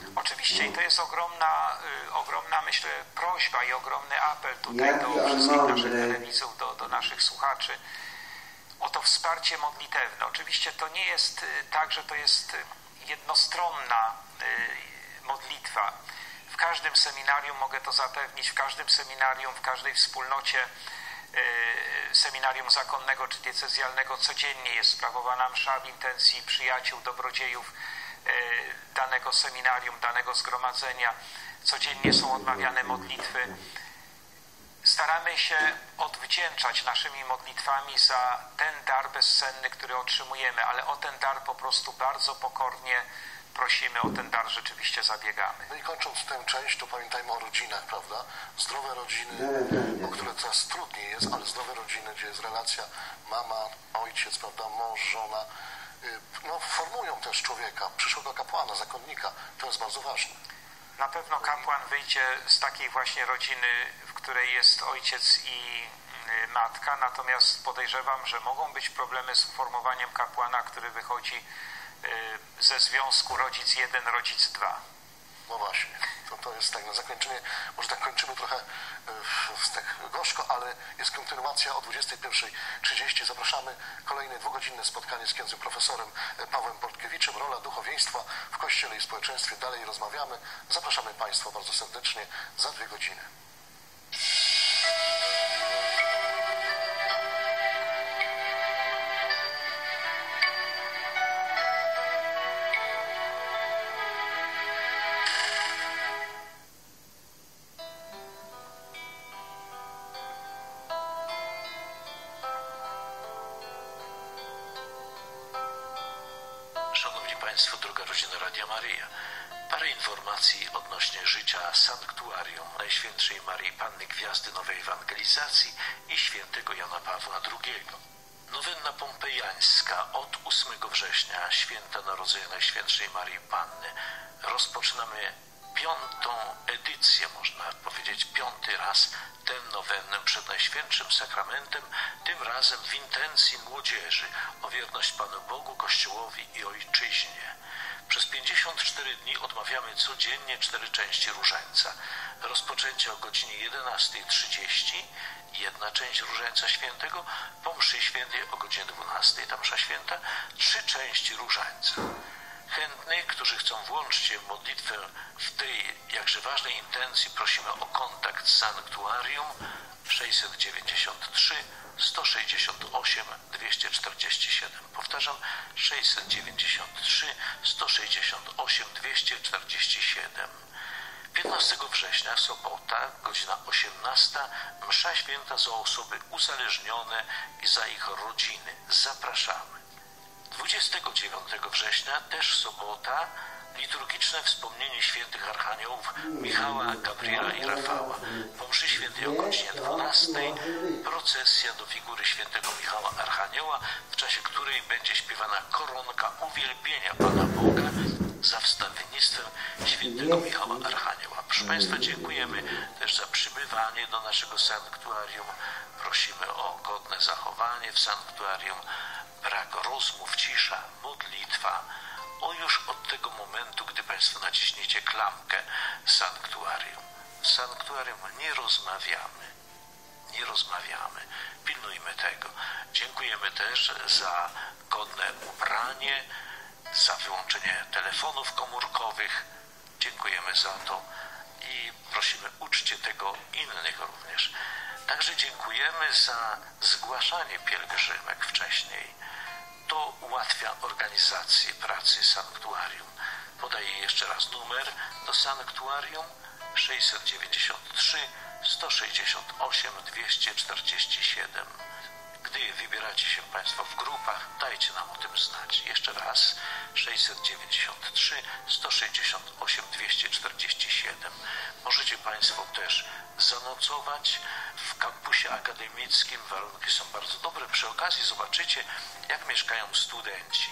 Oczywiście i to jest ogromna, y, ogromna myślę prośba i ogromny apel tutaj Jaki do on wszystkich mądry. naszych telewizów, do, do naszych słuchaczy o to wsparcie modlitewne. Oczywiście to nie jest y, tak, że to jest y, jednostronna y, modlitwa. W każdym seminarium mogę to zapewnić, w każdym seminarium, w każdej wspólnocie y, seminarium zakonnego czy diecezjalnego codziennie jest sprawowana msza w intencji przyjaciół, dobrodziejów danego seminarium, danego zgromadzenia. Codziennie są odmawiane modlitwy. Staramy się odwdzięczać naszymi modlitwami za ten dar bezcenny, który otrzymujemy, ale o ten dar po prostu bardzo pokornie prosimy, o ten dar rzeczywiście zabiegamy. No i kończąc tę część, to pamiętajmy o rodzinach, prawda? Zdrowe rodziny, o które teraz trudniej jest, ale zdrowe rodziny, gdzie jest relacja mama, ojciec, prawda, mąż, żona, no, formują też człowieka, przyszłego kapłana, zakonnika. To jest bardzo ważne. Na pewno kapłan wyjdzie z takiej właśnie rodziny, w której jest ojciec i matka, natomiast podejrzewam, że mogą być problemy z formowaniem kapłana, który wychodzi ze związku rodzic jeden, rodzic dwa. No właśnie, to, to jest tak na zakończenie, może tak kończymy trochę w, tak gorzko, ale jest kontynuacja o dwudziestej pierwszej trzydzieści. Zapraszamy kolejne dwugodzinne spotkanie z księdzem profesorem Pawłem Portkiewiczem, rola duchowieństwa w Kościele i społeczeństwie. Dalej rozmawiamy. Zapraszamy Państwa bardzo serdecznie za dwie godziny. Szanowni Państwo, droga rodzina Radia Maryja, parę informacji odnośnie życia sanktuarium Najświętszej Maryi Panny Gwiazdy Nowej Ewangelizacji i świętego Jana Pawła drugiego. Nowenna pompejańska od ósmego września, święta Narodzenia Najświętszej Maryi Panny. Rozpoczynamy piątą edycję, można powiedzieć piąty raz tę nowennę przed Najświętszym Sakramentem, tym razem w intencji młodzieży o wierność Panu Bogu, Kościołowi i Ojczyźnie. Przez pięćdziesiąt cztery dni odmawiamy codziennie cztery części różańca. Rozpoczęcie o godzinie jedenastej trzydzieści, jedna część różańca świętego, po mszy świętej o godzinie dwunastej, ta msza święta, trzy części różańca. Chętnych, którzy chcą włączyć się w modlitwę w tej jakże ważnej intencji, prosimy o kontakt z sanktuarium sześćset dziewięćdziesiąt trzy sto sześćdziesiąt osiem dwieście czterdzieści siedem. Powtarzam, sześćset dziewięćdziesiąt trzy sto sześćdziesiąt osiem dwieście czterdzieści siedem. piętnastego września, sobota, godzina osiemnasta, msza święta za osoby uzależnione i za ich rodziny. Zapraszamy. dwudziestego dziewiątego września, też sobota, liturgiczne wspomnienie świętych archaniołów Michała, Gabriela i Rafała. Po mszy świętej o godzinie dwunastej procesja do figury świętego Michała Archanioła, w czasie której będzie śpiewana koronka uwielbienia Pana Boga za wstawiennictwem świętego Michała Archanioła. Proszę Państwa, dziękujemy też za przybywanie do naszego sanktuarium. Prosimy o godne zachowanie w sanktuarium, brak rozmów, cisza, modlitwa. O już od tego momentu, gdy Państwo naciśniecie klamkę sanktuarium. W sanktuarium nie rozmawiamy. Nie rozmawiamy. Pilnujmy tego. Dziękujemy też za godne ubranie, za wyłączenie telefonów komórkowych. Dziękujemy za to i prosimy, uczcie tego innych również. Także dziękujemy za zgłaszanie pielgrzymek wcześniej. To ułatwia organizację pracy sanktuarium. Podaję jeszcze raz numer do sanktuarium sześćset dziewięćdziesiąt trzy sto sześćdziesiąt osiem dwieście czterdzieści siedem. Gdy wybieracie się Państwo w grupach, dajcie nam o tym znać. Jeszcze raz sześćset dziewięćdziesiąt trzy sto sześćdziesiąt osiem dwieście czterdzieści siedem. Możecie Państwo też zanocować w kampusie akademickim. Warunki są bardzo dobre. Przy okazji zobaczycie, jak mieszkają studenci.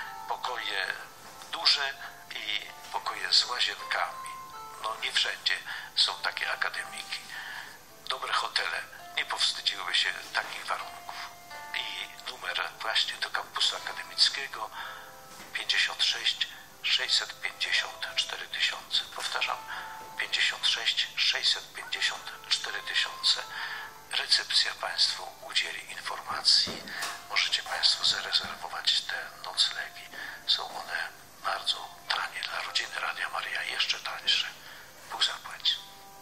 Pokoje duże i pokoje z łazienkami. No nie wszędzie są takie akademiki. Dobre hotele nie powstydziłyby się takich warunków. I numer właśnie do kampusu akademickiego pięćdziesiąt sześć sześćset pięćdziesiąt cztery tysiące. Powtarzam, pięćdziesiąt sześć sześćset pięćdziesiąt cztery tysiące. Recepcja Państwu udzieli informacji. Możecie Państwo zarezerwować te noclegi. Są one bardzo tanie dla rodziny Radia Maryja, jeszcze tańsze. Bóg zapłać.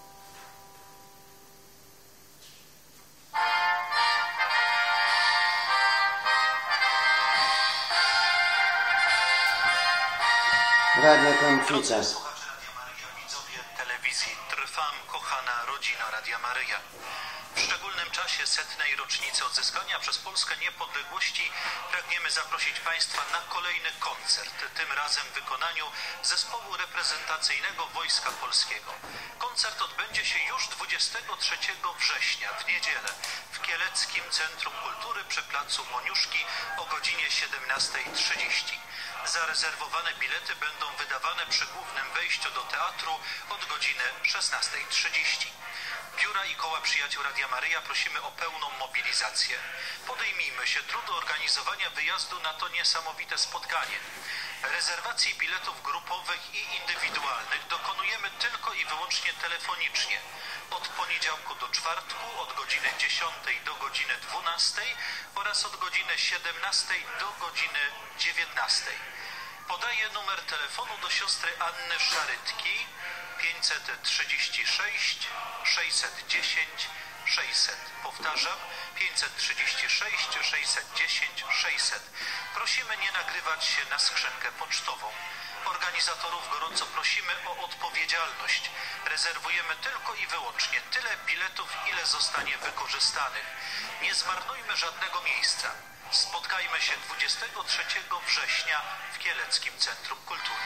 Radio Konczyca. Słuchacze Radia Maryja, widzowie telewizji Trwam, kochana rodzina Radia Maryja. W szczególnym czasie setnej rocznicy odzyskania przez Polskę niepodległości pragniemy zaprosić Państwa na kolejny koncert, tym razem w wykonaniu zespołu reprezentacyjnego Wojska Polskiego. Koncert odbędzie się już dwudziestego trzeciego września w niedzielę w Kieleckim Centrum Kultury przy placu Moniuszki o godzinie siedemnastej trzydzieści. Zarezerwowane bilety będą wydawane przy głównym wejściu do teatru od godziny szesnastej trzydzieści. Biura i koła przyjaciół Radia Maryja prosimy o pełną mobilizację. Podejmijmy się trudu organizowania wyjazdu na to niesamowite spotkanie. Rezerwacji biletów grupowych i indywidualnych dokonujemy tylko i wyłącznie telefonicznie. Od poniedziałku do czwartku, od godziny dziesiątej do godziny dwunastej oraz od godziny siedemnastej do godziny dziewiętnastej. Podaję numer telefonu do siostry Anny Szarytki pięćset trzydzieści sześć sześćset dziesięć sześćset. Powtarzam, pięćset trzydzieści sześć sześćset dziesięć sześćset. Prosimy nie nagrywać się na skrzynkę pocztową. Organizatorów gorąco prosimy o odpowiedzialność. Rezerwujemy tylko i wyłącznie tyle biletów, ile zostanie wykorzystanych. Nie zmarnujmy żadnego miejsca. Spotkajmy się dwudziestego trzeciego września w Kieleckim Centrum Kultury.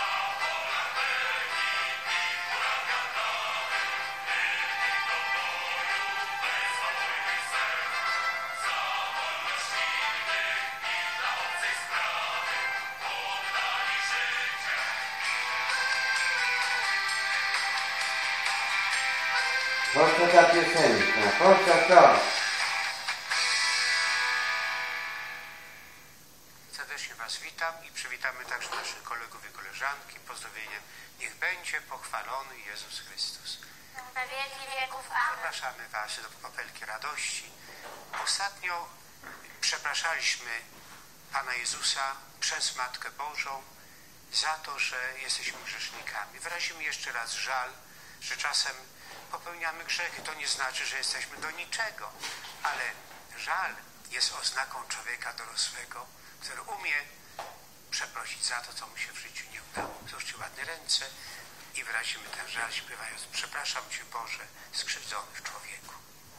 Po co ta piosenka? Po co to? Serdecznie Was witam i przywitamy także naszych kolegów i koleżanki pozdrowieniem: niech będzie pochwalony Jezus Chrystus. Na wieki wieków. Amen. Zapraszamy Was do kapelki radości. Ostatnio przepraszaliśmy Pana Jezusa przez Matkę Bożą za to, że jesteśmy grzesznikami. Wyrazimy jeszcze raz żal, że czasem popełniamy grzechy. To nie znaczy, że jesteśmy do niczego, ale żal jest oznaką człowieka dorosłego, który umie przeprosić za to, co mu się w życiu nie udało. Złóżcie ładne ręce i wyrazimy ten żal, śpiewając: przepraszam Cię, Boże, skrzywdzony w człowieku.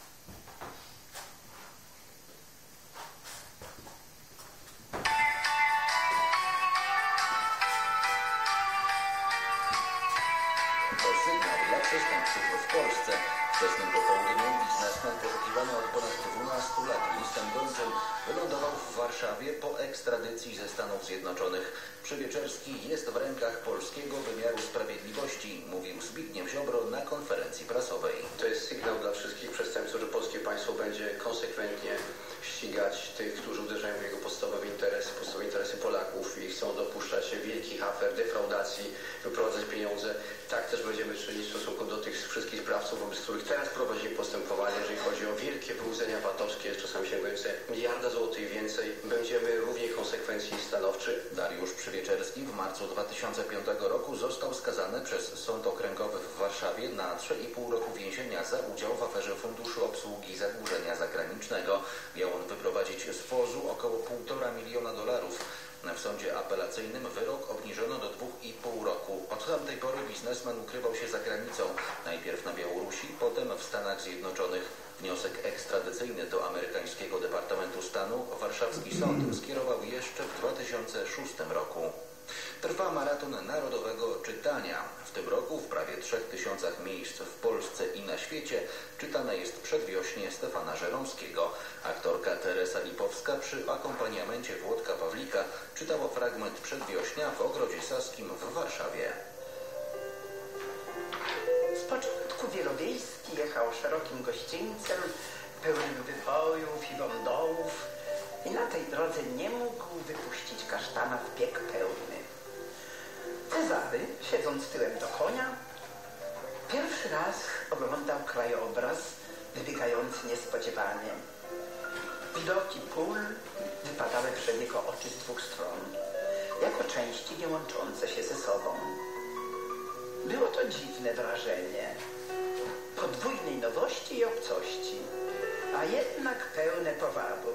To sygnał dla przestępców w Polsce. Wczesnym popołudniem biznesmen poszukiwany od ponad dwunastu lat listem gończym wylądował w Warszawie po ekstradycji ze Stanów Zjednoczonych. Przywieczerski jest w rękach polskiego wymiaru sprawiedliwości, mówił Zbigniew Ziobro na konferencji prasowej. To jest sygnał dla wszystkich przestępców, że polskie państwo będzie konsekwentnie ścigać tych, którzy uderzają w jego podstawowe interesy, podstawowe interesy Polaków i chcą dopuszczać się wielkich afer, defraudacji, wyprowadzać pieniądze. Tak też będziemy czynić w stosunku do tych wszystkich sprawców, wobec których teraz prowadzimy postępowanie, jeżeli chodzi o wielkie wyłudzenia VAT-owskie, czasami sięgające miliarda złotych i więcej. Będziemy równie konsekwencji i stanowczy. Dariusz Przywieczerski w marcu dwa tysiące piątego roku został skazany przez Sąd Okręgowy w Warszawie na trzy i pół roku więzienia za udział w aferze Funduszu Obsługi Zadłużenia Zagranicznego. Miał on wyprowadzić z P O Z-u około półtora miliona dolarów. W sądzie apelacyjnym wyrok obniżono do dwóch i pół roku. Od tamtej pory biznesmen ukrywał się za granicą. Najpierw na Białorusi, potem w Stanach Zjednoczonych. Wniosek ekstradycyjny do amerykańskiego Departamentu Stanu warszawski sąd skierował jeszcze w dwa tysiące szóstym roku. Trwa maraton narodowego czytania. W tym roku w prawie trzech tysiącach miejsc w Polsce i na świecie czytane jest Przedwiośnie Stefana Żeromskiego. Aktorka Teresa Lipowska przy akompaniamencie Włodka Pawlika czytała fragment Przedwiośnia w Ogrodzie Saskim w Warszawie. Z początku Wielowiejski jechał szerokim gościńcem, pełnym wybojów i gondolów, i na tej drodze nie mógł wypuścić kasztana w bieg pełny. Cezary, siedząc tyłem do konia, pierwszy raz oglądał krajobraz wybiegający niespodziewanie. Widoki pól wypadały przed jego oczy z dwóch stron, jako części nie łączące się ze sobą. Było to dziwne wrażenie, podwójnej nowości i obcości, a jednak pełne powabu.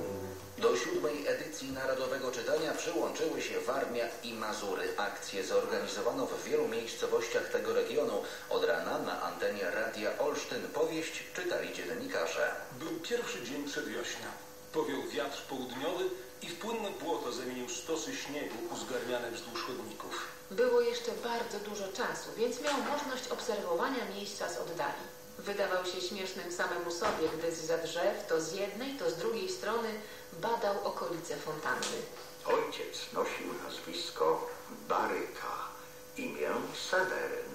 Do siódmej edycji Narodowego Czytania przyłączyły się Warmia i Mazury. Akcję zorganizowano w wielu miejscowościach tego regionu. Od rana na antenie Radia Olsztyn powieść czytali dziennikarze. Był pierwszy dzień przedwiośnia. Powiał wiatr południowy i w płynne błoto zamienił stosy śniegu uzgarniane wzdłuż chodników. Było jeszcze bardzo dużo czasu, więc miał możliwość obserwowania miejsca z oddali. Wydawał się śmiesznym samemu sobie, gdy zza drzew to z jednej, to z drugiej strony badał okolice fontanny. Ojciec nosił nazwisko Baryka, imię Seweryn,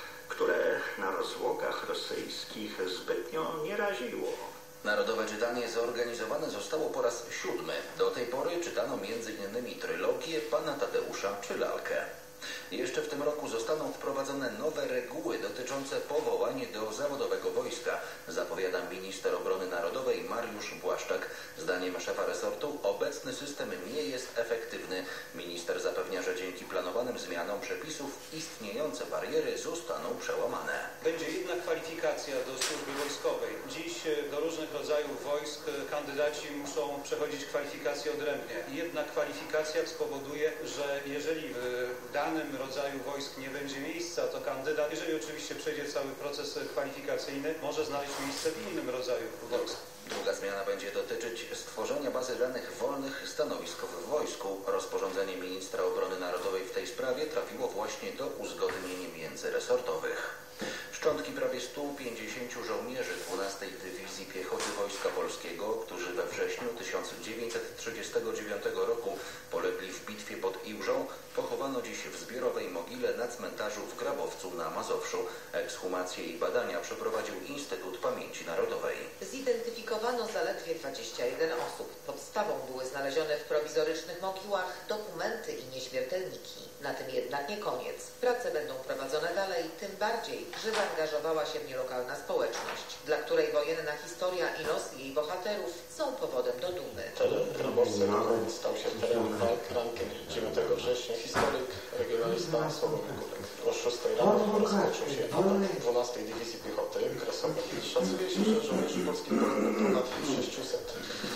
które na rozłogach rosyjskich zbytnio nie raziło. Narodowe Czytanie zorganizowane zostało po raz siódmy. Do tej pory czytano między innymi trylogię Pana Tadeusza czy lalkę. Jeszcze w tym roku zostaną wprowadzone nowe reguły dotyczące powołań do zawodowego wojska, zapowiada minister obrony narodowej Mariusz Błaszczak. Zdaniem szefa resortu obecny system nie jest efektywny. Minister zapewnia, że dzięki planowanym zmianom przepisów istniejące bariery zostaną przełamane. Będzie jedna kwalifikacja do służby wojskowej. Dziś do różnych rodzajów wojsk kandydaci muszą przechodzić kwalifikację odrębnie. Jedna kwalifikacja spowoduje, że jeżeli w danym rodzaju wojsk nie będzie miejsca, to kandydat, jeżeli oczywiście przejdzie cały proces kwalifikacyjny, może znaleźć miejsce w innym rodzaju wojsk. Druga zmiana będzie dotyczyć stworzenia bazy danych wolnych stanowisk w wojsku. Rozporządzenie ministra obrony narodowej w tej sprawie trafiło właśnie do uzgodnień międzyresortowych. Szczątki prawie stu pięćdziesięciu żołnierzy dwunastej Dywizji Piechoty Wojska Polskiego, którzy we wrześniu tysiąc dziewięćset trzydziestego dziewiątego roku polegli w bitwie pod Iłżą, pochowano dziś w zbiorowej mogile na cmentarzu w Grabowcu na Mazowszu. Ekshumację i badania przeprowadził Instytut Pamięci Narodowej. Zidentyfikowano zaledwie dwadzieścia jeden osób. Podstawą były znalezione w prowizorycznych mogiłach dokumenty i nieśmiertelniki. Na tym jednak nie koniec. Prace będą prowadzone dalej, tym bardziej, że zaangażowała się w nie lokalna społeczność, dla której wojenna historia i losy jej bohaterów są powodem do dumy. Teren Grabowca stał się terenem walk rankiem dziewiątego września. Historyk, regionalista Sławomir Górek. O szóstej rano rozpoczął się atak dwunastej Dywizji Piechoty Krasowej. Szacuje się, że żołnierzy polskich poległo ponad sześciuset.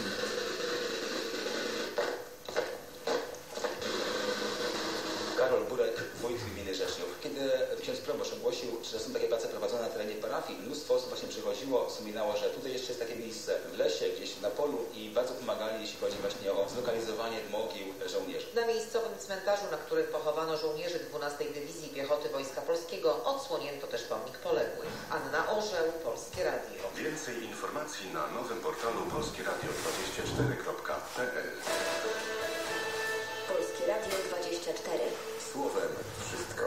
Karol Burek, wójt gminy Rzeszów. Kiedy ksiądz proboszcz ogłosił, że są takie prace prowadzone na terenie parafii, mnóstwo osób właśnie przychodziło, wspominało, że tutaj jeszcze jest takie miejsce w lesie, gdzieś na polu i bardzo pomagali, jeśli chodzi właśnie o zlokalizowanie mogił żołnierzy. Na miejscowym cmentarzu, na którym pochowano żołnierzy dwunastej Dywizji Piechoty Wojska Polskiego, odsłonięto też pomnik poległych. Anna Orzeł, Polskie Radio. Więcej informacji na nowym portalu polskie radio dwadzieścia cztery kropka p l. Polskie Radio dwadzieścia cztery. Słowem wszystko.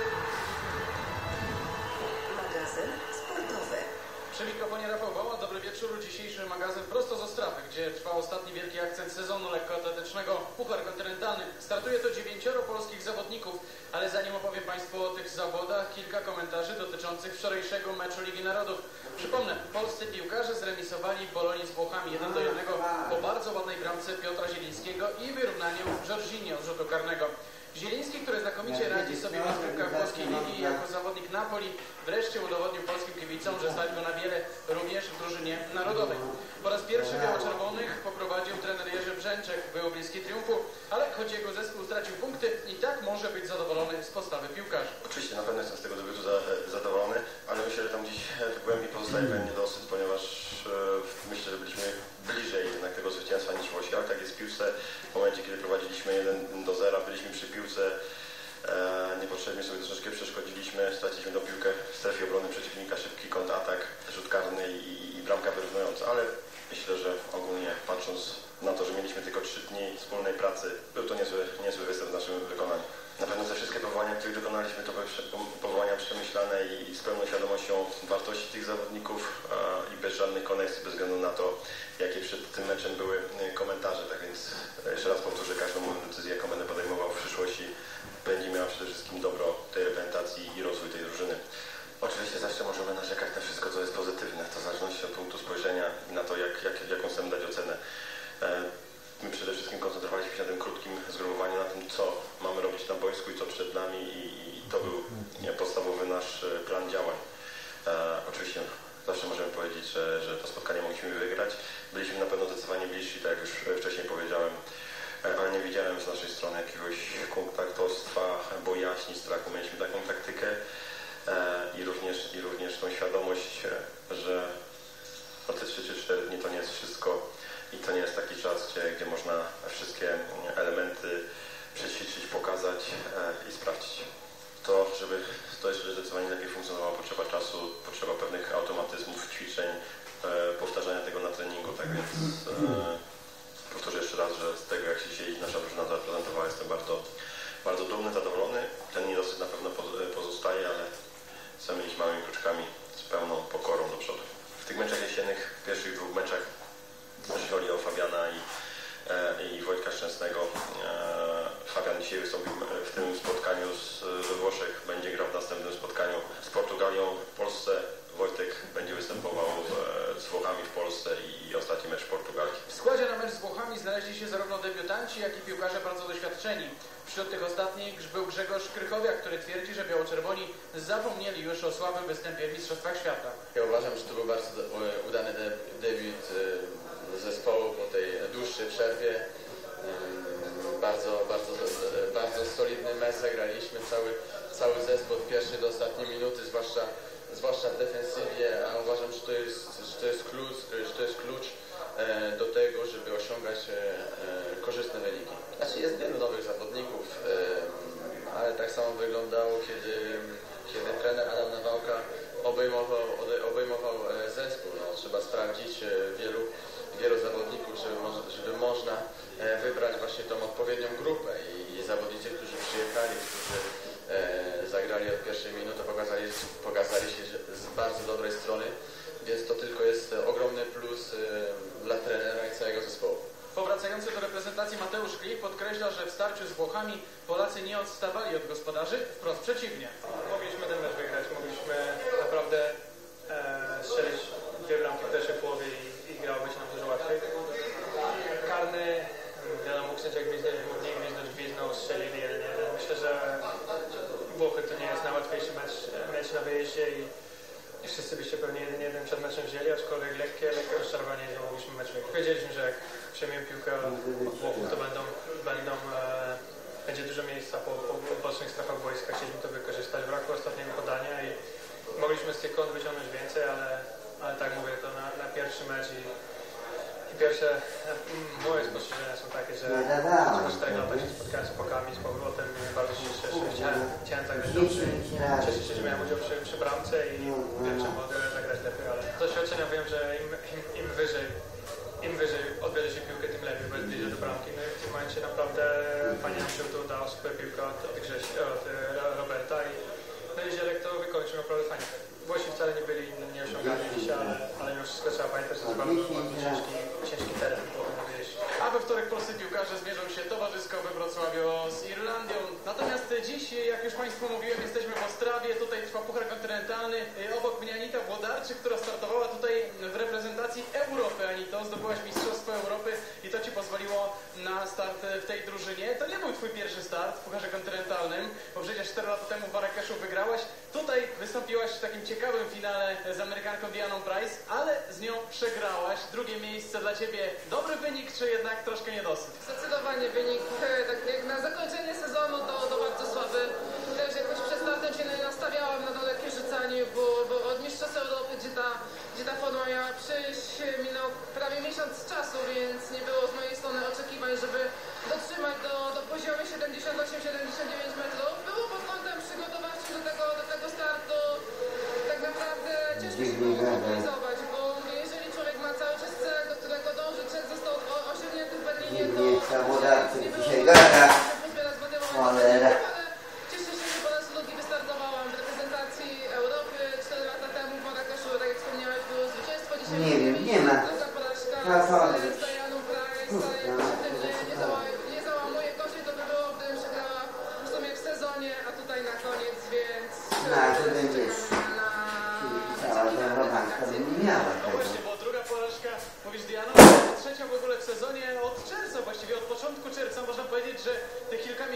Magazyn sportowy. Przy mikrofonie Rafał Bała, dobry wieczór. Dzisiejszy magazyn prosto z Ostrawy, gdzie trwa ostatni wielki akcent sezonu lekkoatletycznego Puchar Kontynentalny. Startuje to dziewięcioro polskich zawodników, ale zanim opowiem Państwu o tych zawodach, kilka komentarzy dotyczących wczorajszego meczu Ligi Narodów. Przypomnę, polscy piłkarze zremisowali Bolonii z Włochami jeden do jednego po bardzo ładnej bramce Piotra Zielińskiego i wyrównaniu Jorginho z rzutu karnego. Zieliński, który znakomicie radzi sobie w rozgrywkach polskiej ligi jako zawodnik Napoli, wreszcie udowodnił polskim kibicom, że stać go na wiele również w drużynie narodowej. Po raz pierwszy biało-czerwonych poprowadził trener Jerzy Brzęczek, był bliski triumfu, ale choć jego zespół stracił punkty, i tak może być zadowolony z postawy piłkarzy. Oczywiście na pewno jestem z tego debiutu za, zadowolony, ale myślę, że tam gdzieś w głębi pozostaje pewien niedosyt, ponieważ e, myślę, że byliśmy bliżej jednak tego zwycięstwa niż Włosi, ale tak jest w piłce. W momencie, kiedy prowadziliśmy jeden do zera, byliśmy przy piłce, e, niepotrzebnie sobie troszeczkę przeszkodziliśmy, straciliśmy do piłkę w strefie obrony przeciwnika, szybki kontratak, rzut karny i, i bramka wyrównująca, ale myślę, że ogólnie patrząc na to, że mieliśmy tylko trzy dni wspólnej pracy, był to niezły, niezły występ w naszym wykonaniu. Na pewno te wszystkie powołania, które dokonaliśmy, to były powołania przemyślane i z pełną świadomością wartości tych zawodników i bez żadnych koneksji, bez względu na to, jakie przed tym meczem były komentarze. Tak więc jeszcze raz powtórzę, każdą moją decyzję, jaką będę podejmował w przyszłości, będzie miała przede wszystkim wojsku i co przed nami i, i to był nie, podstawowy nasz plan działań. E, oczywiście zawsze możemy powiedzieć, że, że to spotkanie mogliśmy wygrać. Byliśmy na pewno zdecydowanie bliżsi, tak jak już wcześniej powiedziałem, ale nie widziałem z naszej strony jakiegoś kontaktostwa, bojaźni, strachu. Mieliśmy taką taktykę i również, i również tą świadomość, że no te trzy czy cztery dni to nie jest wszystko i to nie jest taki czas, gdzie, gdzie można wszystkie elementy przećwiczyć, pokazać i sprawdzić. To, żeby to jeszcze zdecydowanie lepiej funkcjonowało, potrzeba czasu, potrzeba pewnych automatyzmów, ćwiczeń, powtarzania tego na treningu, tak więc powtórzę jeszcze raz, że z tego, jak się dzisiaj nasza drużyna zaprezentowała, jestem bardzo, bardzo dumny, zadowolony. Ten niedosyt na pewno pozostaje, ale chcemy iść małymi kroczkami z pełną pokorą do przodu. W tych meczach jesiennych, w pierwszych dwóch meczach, jeśli chodzi o Fabiana i, e, i Wojtka Szczęsnego, e, Fabian dzisiaj wystąpił w tym spotkaniu z, we Włoszech, będzie grał w następnym spotkaniu z Portugalią w Polsce. Wojtek będzie występował z Włochami w Polsce i ostatni mecz w Portugalii. W składzie na mecz z Włochami znaleźli się zarówno debiutanci, jak i piłkarze bardzo doświadczeni. Wśród tych ostatnich był Grzegorz Krychowiak, który twierdzi, że biało-czerwoni zapomnieli już o słabym występie w Mistrzostwach Świata. Ja uważam, że to był bardzo udany debiut zespołu po tej dłuższej przerwie. Bardzo, bardzo, bardzo solidny mecz zagraliśmy, cały, cały zespół od pierwszej do ostatniej minuty, zwłaszcza zwłaszcza w defensywie, a uważam, że to jest, że to jest klucz, że to jest klucz e, do tego, żeby osiągać e, e, korzystne wyniki. Znaczy jest wielu nowych zawodników, e, ale tak samo wyglądało, kiedy, kiedy trener Adam Nawałka obejmował, obejmował zespół. No, trzeba sprawdzić e, wielu, wielu zawodników, żeby, żeby można e, wybrać właśnie tą odpowiednią grupę i, i zawodnicy, którzy przyjechali, którzy zagrali od pierwszej minuty, pokazali, pokazali się z bardzo dobrej strony, więc to tylko jest ogromny plus dla trenera i całego zespołu. Powracający do reprezentacji Mateusz Klich podkreśla, że w starciu z Włochami Polacy nie odstawali od gospodarzy, wprost przeciwnie. Mogliśmy ten mecz wygrać, mogliśmy naprawdę e, strzelić dwie bramki w pierwszej połowie i, i grało być nam dużo łatwiej. Karny, wiadomo, sędzia gwizdnąć, nie gwizdnąć, gwizdnął, strzelili jeden jeden. Myślę, że Włochy to nie jest najłatwiejszy mecz, mecz na wyjeździe i, i wszyscy byście pewnie jeden jeden przed meczem wzięli, aczkolwiek lekkie, lekkie rozczarowanie, że mogliśmy mecz wygrać. Wiedzieliśmy, że jak przejmiemy piłkę od Włochów, to będą, będą e, będzie dużo miejsca po, po bocznych strefach boiska, chcieliśmy to wykorzystać. Brakło ostatniego podania i mogliśmy z tych kąt wyciągnąć więcej, ale, ale tak mówię, to na, na pierwszy mecz i I pierwsze moje spostrzeżenia są takie, że przez cztery lata się spotkałem z Płokami, z powrotem, bardzo się cieszę, chciałem, chciałem zagrać dobrze. Cieszę się, że miałem udział przy, przy bramce i wiem, że mogę zagrać lepiej, ale z doświadczenia wiem, że im, im, im wyżej, im wyżej odbierze się piłkę, tym lepiej, bo jest bliżej do bramki. No i w tym momencie naprawdę Panie Misiu tu dał super piłkę od, od, Grześ, od Roberta i no i Zielek to wykończył naprawdę fajnie. Włosi wcale nie byli, nie osiągali dzisiaj, ale, ale mimo wszystko trzeba pamiętać, że to jest bardzo, bardzo ciężki, ciężki teren po wieś. A we wtorek polscy piłkarze zmierzą się towarzysko we Wrocławiu z Irlandią. Natomiast dziś, jak już Państwu mówiłem, jesteśmy w Ostrawie, tutaj trwa Puchar Kontynentalny. Obok mnie Anita Włodarczyk, która startowała tutaj w reprezentacji Europy. Anito, zdobyłaś Mistrzostwo Europy i to Ci pozwoliło na start w tej drużynie. To nie był Twój pierwszy start w Pucharze Kontynentalnym, bo przecież cztery lata temu w Marrakeszu wygrałaś. Tutaj wystąpiłaś w takim ciekawym finale z Amerykanką Dianą Price, ale z nią przegrałaś. Drugie miejsce dla Ciebie. Dobry wynik, czy jednak troszkę niedosyt? Zdecydowanie wynik, tak jak na zakończenie sezonu, to, to bardzo słaby. Też jakoś przed startem się nie nastawiałam na dalekie rzucanie, bo, bo od Mistrzostw Europy, gdzie ta, gdzie ta forma miała przyjść, minął prawie miesiąc czasu, więc nie było z mojej strony oczekiwań, żeby dotrzymać do, do poziomu siedemdziesiąt osiem siedemdziesiąt dziewięć metrów. Było pod kątem przygotowawczym do tego, do tego startu tak naprawdę ciężko się było zmobilizować, bo jeżeli człowiek ma cały czas cel, do którego dąży, cel został osiągnięty w Berlinie, to nie było cholera. Cieszę się, że po raz drugi wystartowałam w reprezentacji Europy. cztery lata temu w Marrakeszu, tak jak wspomniałeś, było zwycięstwo. Dzisiaj nie wiem, nie ma. druga porażka z Dianą Price, nie załamuje, nie załamuje. Gorzej to by było, gdybym przegrała w sumie w sezonie, a tutaj na koniec, więc... Na, to będzie cała Eurobanka by nie miała tego. Właśnie, bo druga porażka, mówisz Diana, trzecia w ogóle w sezonie od czerwca, właściwie od początku czerwca. Można powiedzieć, że te kilka miesięcy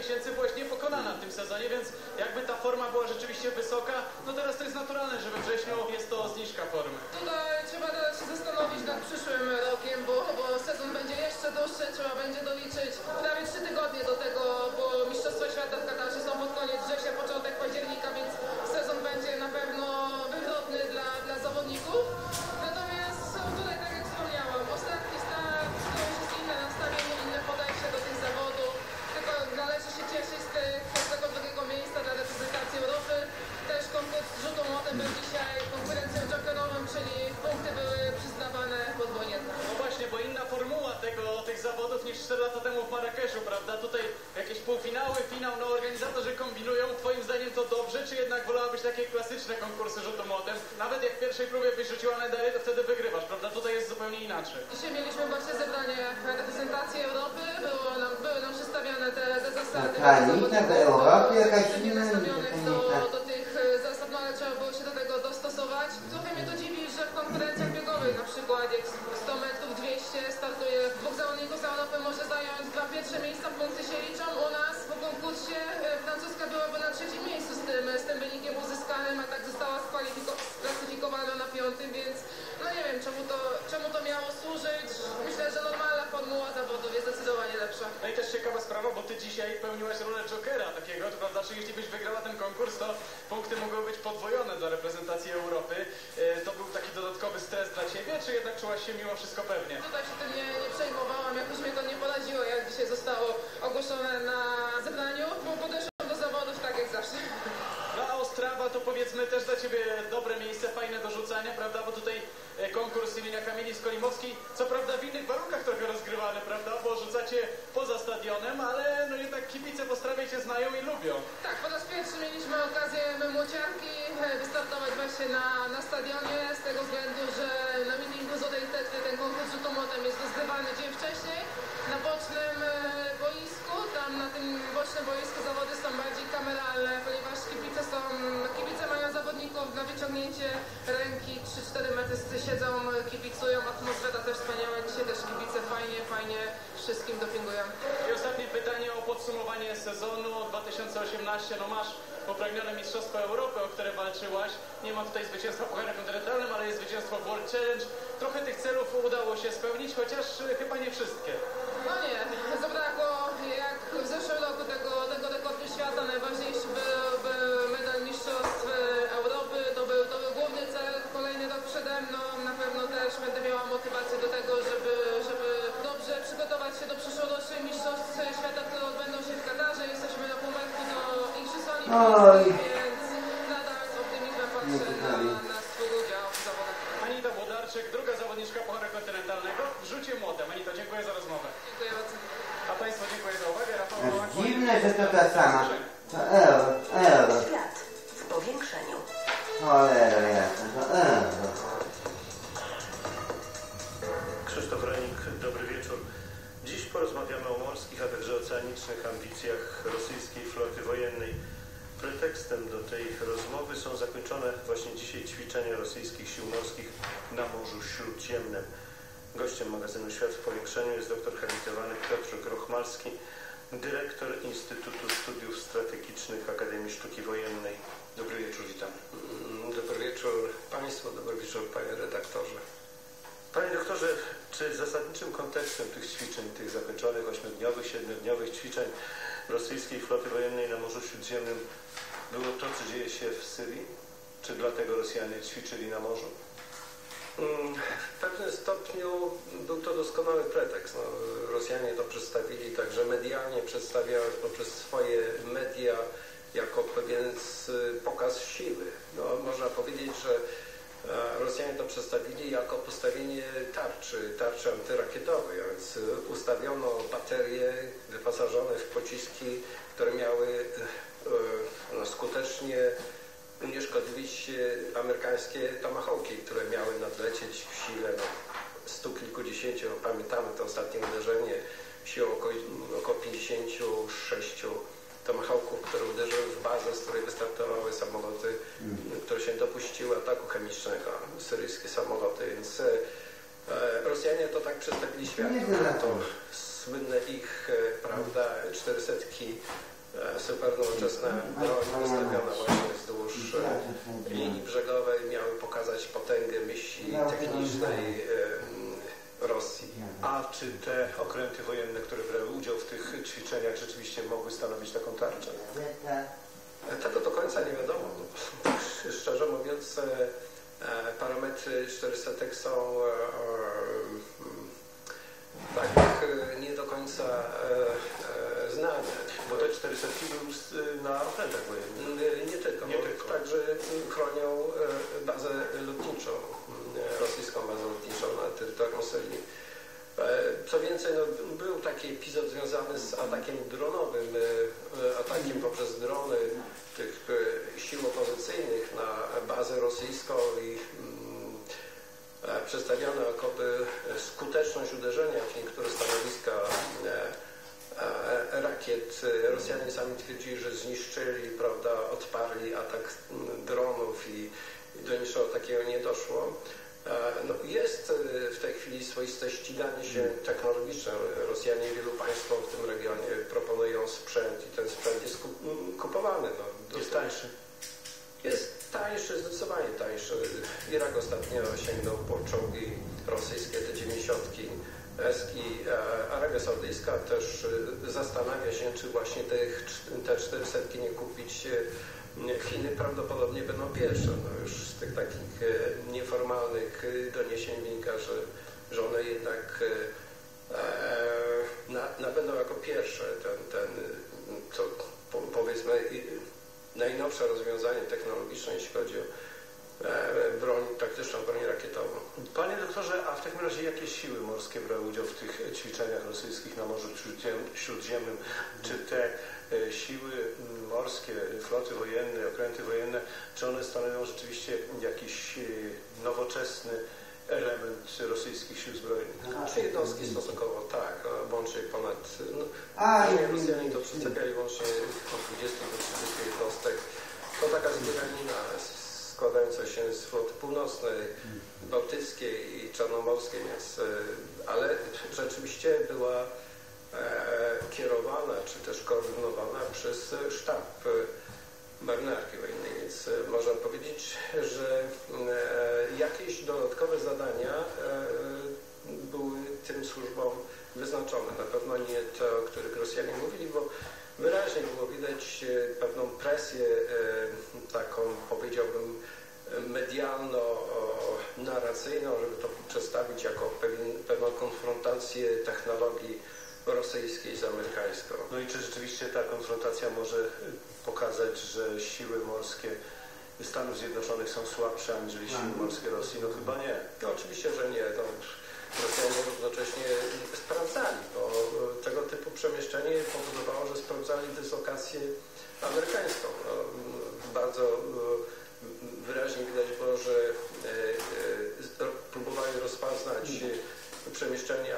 miesięcy byłaś niepokonana w tym sezonie, więc jakby ta forma była rzeczywiście wysoka, no teraz to jest naturalne, że we wrześniu jest to zniżka formy. Tutaj trzeba teraz się zastanowić nad przyszłym rokiem, bo, bo sezon będzie jeszcze dłuższy, trzeba będzie doliczyć prawie trzy tygodnie do tego, bo Mistrzostwa Świata w Katarze są pod koniec września, początek października, więc sezon będzie na pewno wywrotny dla, dla zawodników. Natomiast tutaj, tak jak wspomniałam, ostatni start, to już jest inne nastawienie, inne podejście do tych zawodów, tylko należy się cieszyć z, tych, z tego drugiego miejsca dla reprezentacji Europy. Też konkurs rzutą młotem był dzisiaj konkurencją jokerową, czyli punkty były przyznawane podwójnie. No właśnie, bo inna formuła tego, tych zawodów niż cztery lata temu w Marrakeszu, prawda? Tutaj jakieś półfinały, finał, no organizatorzy kombinują. Twoim zdaniem to dobrze, czy jednak wolałabyś takie klasyczne konkursy rzutą młotem? Nawet jak w pierwszej próbie byś rzuciła medalię, to wtedy wygrywasz, prawda? Tutaj jest zupełnie inaczej. Dzisiaj mieliśmy właśnie zebranie reprezentacji Europy, było nam, były nam przedstawione te, te zasady. Granica do Europy jakaś inna, do, do tych zasad, no ale trzeba było się do tego dostosować. Trochę mnie to dziwi, że w konkurencjach biegowych, na przykład jak sto metrów, dwieście startuje dwóch zawodników z Europy, może zająć dwa pierwsze miejsca, punkty się liczą. U nas po konkursie francuska byłaby na trzecim miejscu z tym, z tym wynikiem uzyskanym, a tak została sklasyfikowana na piątym, więc no nie wiem, czemu to, czemu to miało służyć. Myślę, że normalna formuła zawodów jest zdecydowanie lepsza. No i też ciekawa sprawa, bo ty dzisiaj pełniłaś rolę jokera takiego, to prawda, że jeśli byś wygrała ten konkurs, to punkty mogły być podwojone dla reprezentacji Europy. To był taki dodatkowy stres dla ciebie, czy jednak czułaś się mimo wszystko pewnie? Tutaj się tym nie, nie przejmowałam, jakoś mnie to nie poradziło, jak dzisiaj zostało ogłoszone na zebraniu, bo podeszłam do zawodów tak jak zawsze. No a Ostrawa to powiedzmy też dla ciebie dobre miejsce, fajne do rzucania, prawda, bo tutaj konkurs imienia Kamili Skolimowskiej, co prawda w innych warunkach trochę rozgrywany, prawda, bo rzucacie poza stadionem, ale no jednak kibice w Ostrawie cię znają i lubią. Tak, po raz pierwszy mieliśmy okazję my młociarki wystartować właśnie na, na stadionie, z tego względu, że na meetingu Złotej Tetry ten konkurs rzutą młotem jest rozgrywany dzień wcześniej, na bocznym boisku, tam na tym bocznym boisku zawody są bardziej kameralne, ponieważ kibice są, kibice mają zawodników na wyciągnięcie ręki, trzy cztery metry siedzą, kibicują, atmosfera też wspaniała, dzisiaj też kibice fajnie, fajnie wszystkim dopingują. I ostatnie pytanie o podsumowanie sezonu dwa tysiące osiemnastego. No masz upragnione Mistrzostwo Europy, o które walczyłaś. Nie ma tutaj zwycięstwa w Pucharze Kontynentalnym, ale jest zwycięstwo w World Challenge. Trochę tych celów udało się spełnić, chociaż chyba nie wszystkie. No nie, zabrakło jak w zeszłym roku tego, tego rekordu świata. Najważniejszy był, był medal Mistrzostw Europy. To był, to był główny cel. Kolejny rok przede mną. Na pewno też będę miała motywację do tego, żeby, żeby dobrze przygotować się do przyszłorocznych Mistrzostw Świata, które odbędą się w Katarze. Jesteśmy na półmetku do Igrzysk Olimpijskich, więc nadal z optymizmem patrzę na, na swój udział w zawodach. Anita Włodarczyk, druga zawodniczka Pucharu Kontynentalnego w rzucie młotem. Anita, dziękuję za rozmowę. Dziękuję bardzo. A Państwu dziękuję za uwagę. Rafał Nowak. Dziwne, że to ta sama. To euro, euro. Świat w powiększeniu. Cholera jasna, to euro. Krzysztof Renik, dobry wieczór. Dziś porozmawiamy o morskich, a także oceanicznych ambicjach rosyjskiej floty wojennej. Pretekstem do tej rozmowy są zakończone właśnie dzisiaj ćwiczenia rosyjskich sił morskich na Morzu Śródziemnym. Gościem magazynu Świat w powiększeniu jest doktor habilitowany Piotr Grochmalski, dyrektor Instytutu Studiów Strategicznych Akademii Sztuki Wojennej. Dobry wieczór, witam. Dobry wieczór Państwu, dobry wieczór Panie redaktorze. Panie doktorze, czy zasadniczym kontekstem tych ćwiczeń, tych zakończonych ośmiodniowych, siedmiodniowych ćwiczeń rosyjskiej floty wojennej na Morzu Śródziemnym było to, co dzieje się w Syrii? Czy dlatego Rosjanie ćwiczyli na morzu? W pewnym stopniu był to doskonały pretekst. No, Rosjanie to przedstawili także medialnie, przedstawiają poprzez swoje media jako pewien pokaz siły. No, można powiedzieć, że Rosjanie to przedstawili jako postawienie tarczy, tarczy antyrakietowej, a więc ustawiono baterie wyposażone w pociski, które miały no, skutecznie unieszkodliwić amerykańskie tomahawki, które miały nadlecieć w sile no, stu kilkudziesięciu, no, pamiętamy to ostatnie uderzenie, siłą około, około pięćdziesięciu sześciu tomahawków, które uderzyły w bazę, z której wystartowały samoloty, mm. które się dopuściły ataku chemicznego, syryjskie samoloty, więc e, Rosjanie to tak przedstawili światu. To słynne ich, prawda, czterysetki, super nowoczesna broń wystawiona właśnie wzdłuż linii brzegowej miały pokazać potęgę myśli technicznej Rosji. A czy te okręty wojenne, które brały udział w tych ćwiczeniach, rzeczywiście mogły stanowić taką tarczę? Tego do końca nie wiadomo. Szczerze mówiąc, parametry czterysetek są tak nie do końca znane. Bo te czterysetki były na okrętach wojennych. Nie tylko, nie tylko. Także chronią bazę lotniczą, rosyjską bazę lotniczą na terytorium Syrii. Co więcej, no, był taki epizod związany z atakiem dronowym, atakiem poprzez drony tych sił opozycyjnych na bazę rosyjską i mm, przedstawiano jakoby skuteczność uderzenia w niektóre stanowiska rakiet. Rosjanie sami twierdzili, że zniszczyli, prawda, odparli atak dronów i do niczego takiego nie doszło. No, jest w tej chwili swoiste ściganie się technologiczne. Rosjanie wielu państwom w tym regionie proponują sprzęt i ten sprzęt jest kupowany. No, jest tańszy. Jest tańszy, zdecydowanie tańszy. Irak ostatnio sięgnął po czołgi rosyjskie, te dziewięćdziesiątki Eski. Arabia Saudyjska też zastanawia się, czy właśnie te, te czterysetki nie kupić. Chiny prawdopodobnie będą pierwsze. No już z tych takich e, nieformalnych doniesień wynika, że, że one jednak e, na, na będą jako pierwsze. Ten, ten, to po, powiedzmy najnowsze rozwiązanie technologiczne, jeśli chodzi o e, broń, taktyczną broń rakietową. Panie doktorze, a w takim razie jakie siły morskie brały udział w tych ćwiczeniach rosyjskich na Morzu Śródziemnym? Czy te siły morskie, floty wojenne, okręty wojenne, czy one stanowią rzeczywiście jakiś nowoczesny element rosyjskich sił zbrojnych? Czy jednostki stosunkowo tak, łącznie ponad, no, Rosjanie to przedstawiali łącznie od dwudziestu do trzydziestu jednostek. To taka zbieranina składająca się z floty północnej, bałtyckiej i czarnomorskiej, więc, ale rzeczywiście była kierowana, czy też koordynowana przez sztab marynarki wojennej, więc można powiedzieć, że jakieś dodatkowe zadania były tym służbom wyznaczone. Na pewno nie te, o których Rosjanie mówili, bo wyraźnie było widać pewną presję taką, powiedziałbym, medialno-narracyjną, żeby to przedstawić jako pewien, pewną konfrontację technologii rosyjskiej z amerykańską. No i czy rzeczywiście ta konfrontacja może pokazać, że siły morskie Stanów Zjednoczonych są słabsze aniżeli siły morskie Rosji? No chyba nie. No oczywiście, że nie. No, Rosjanie równocześnie sprawdzali, bo tego typu przemieszczenie powodowało, że sprawdzali dyslokację amerykańską. No, bardzo wyraźnie widać było, że próbowali rozpoznać przemieszczenia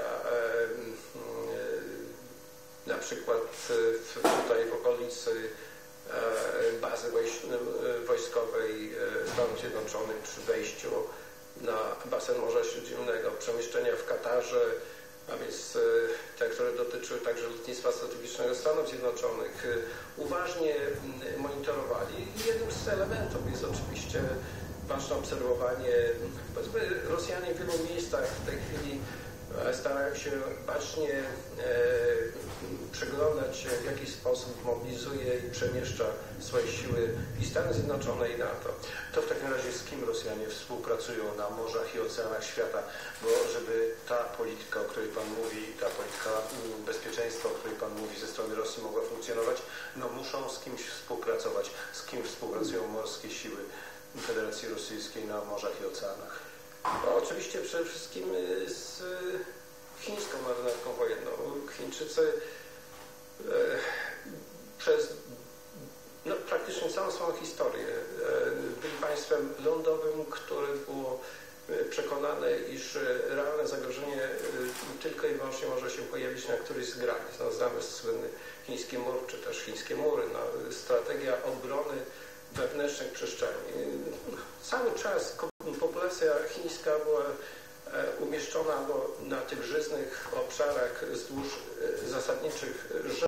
na przykład tutaj w okolicy bazy wojskowej Stanów Zjednoczonych przy wejściu na basen Morza Śródziemnego, przemieszczenia w Katarze, a więc te, które dotyczyły także lotnictwa strategicznego Stanów Zjednoczonych, uważnie monitorowali. I jednym z elementów jest oczywiście baczne obserwowanie. Powiedzmy, Rosjanie w wielu miejscach w tej chwili starają się bacznie e, przeglądać, w jaki sposób mobilizuje i przemieszcza swoje siły i Stany Zjednoczone i NATO. To w takim razie z kim Rosjanie współpracują na morzach i oceanach świata, bo żeby ta polityka, o której Pan mówi, ta polityka bezpieczeństwa, o której Pan mówi, ze strony Rosji mogła funkcjonować, no muszą z kimś współpracować. Z kim współpracują morskie siły Federacji Rosyjskiej na morzach i oceanach? No, oczywiście przede wszystkim z chińską marynarką wojenną. Chińczycy e, przez no, praktycznie całą swoją historię e, byli państwem lądowym, które było przekonane, iż realne zagrożenie e, tylko i wyłącznie może się pojawić na którejś z granic. No, znamy słynny chiński mur, czy też chińskie mury. No, strategia obrony wewnętrznych przestrzeni. Cały czas populacja chińska była umieszczona no, na tych żyznych obszarach wzdłuż zasadniczych rzek.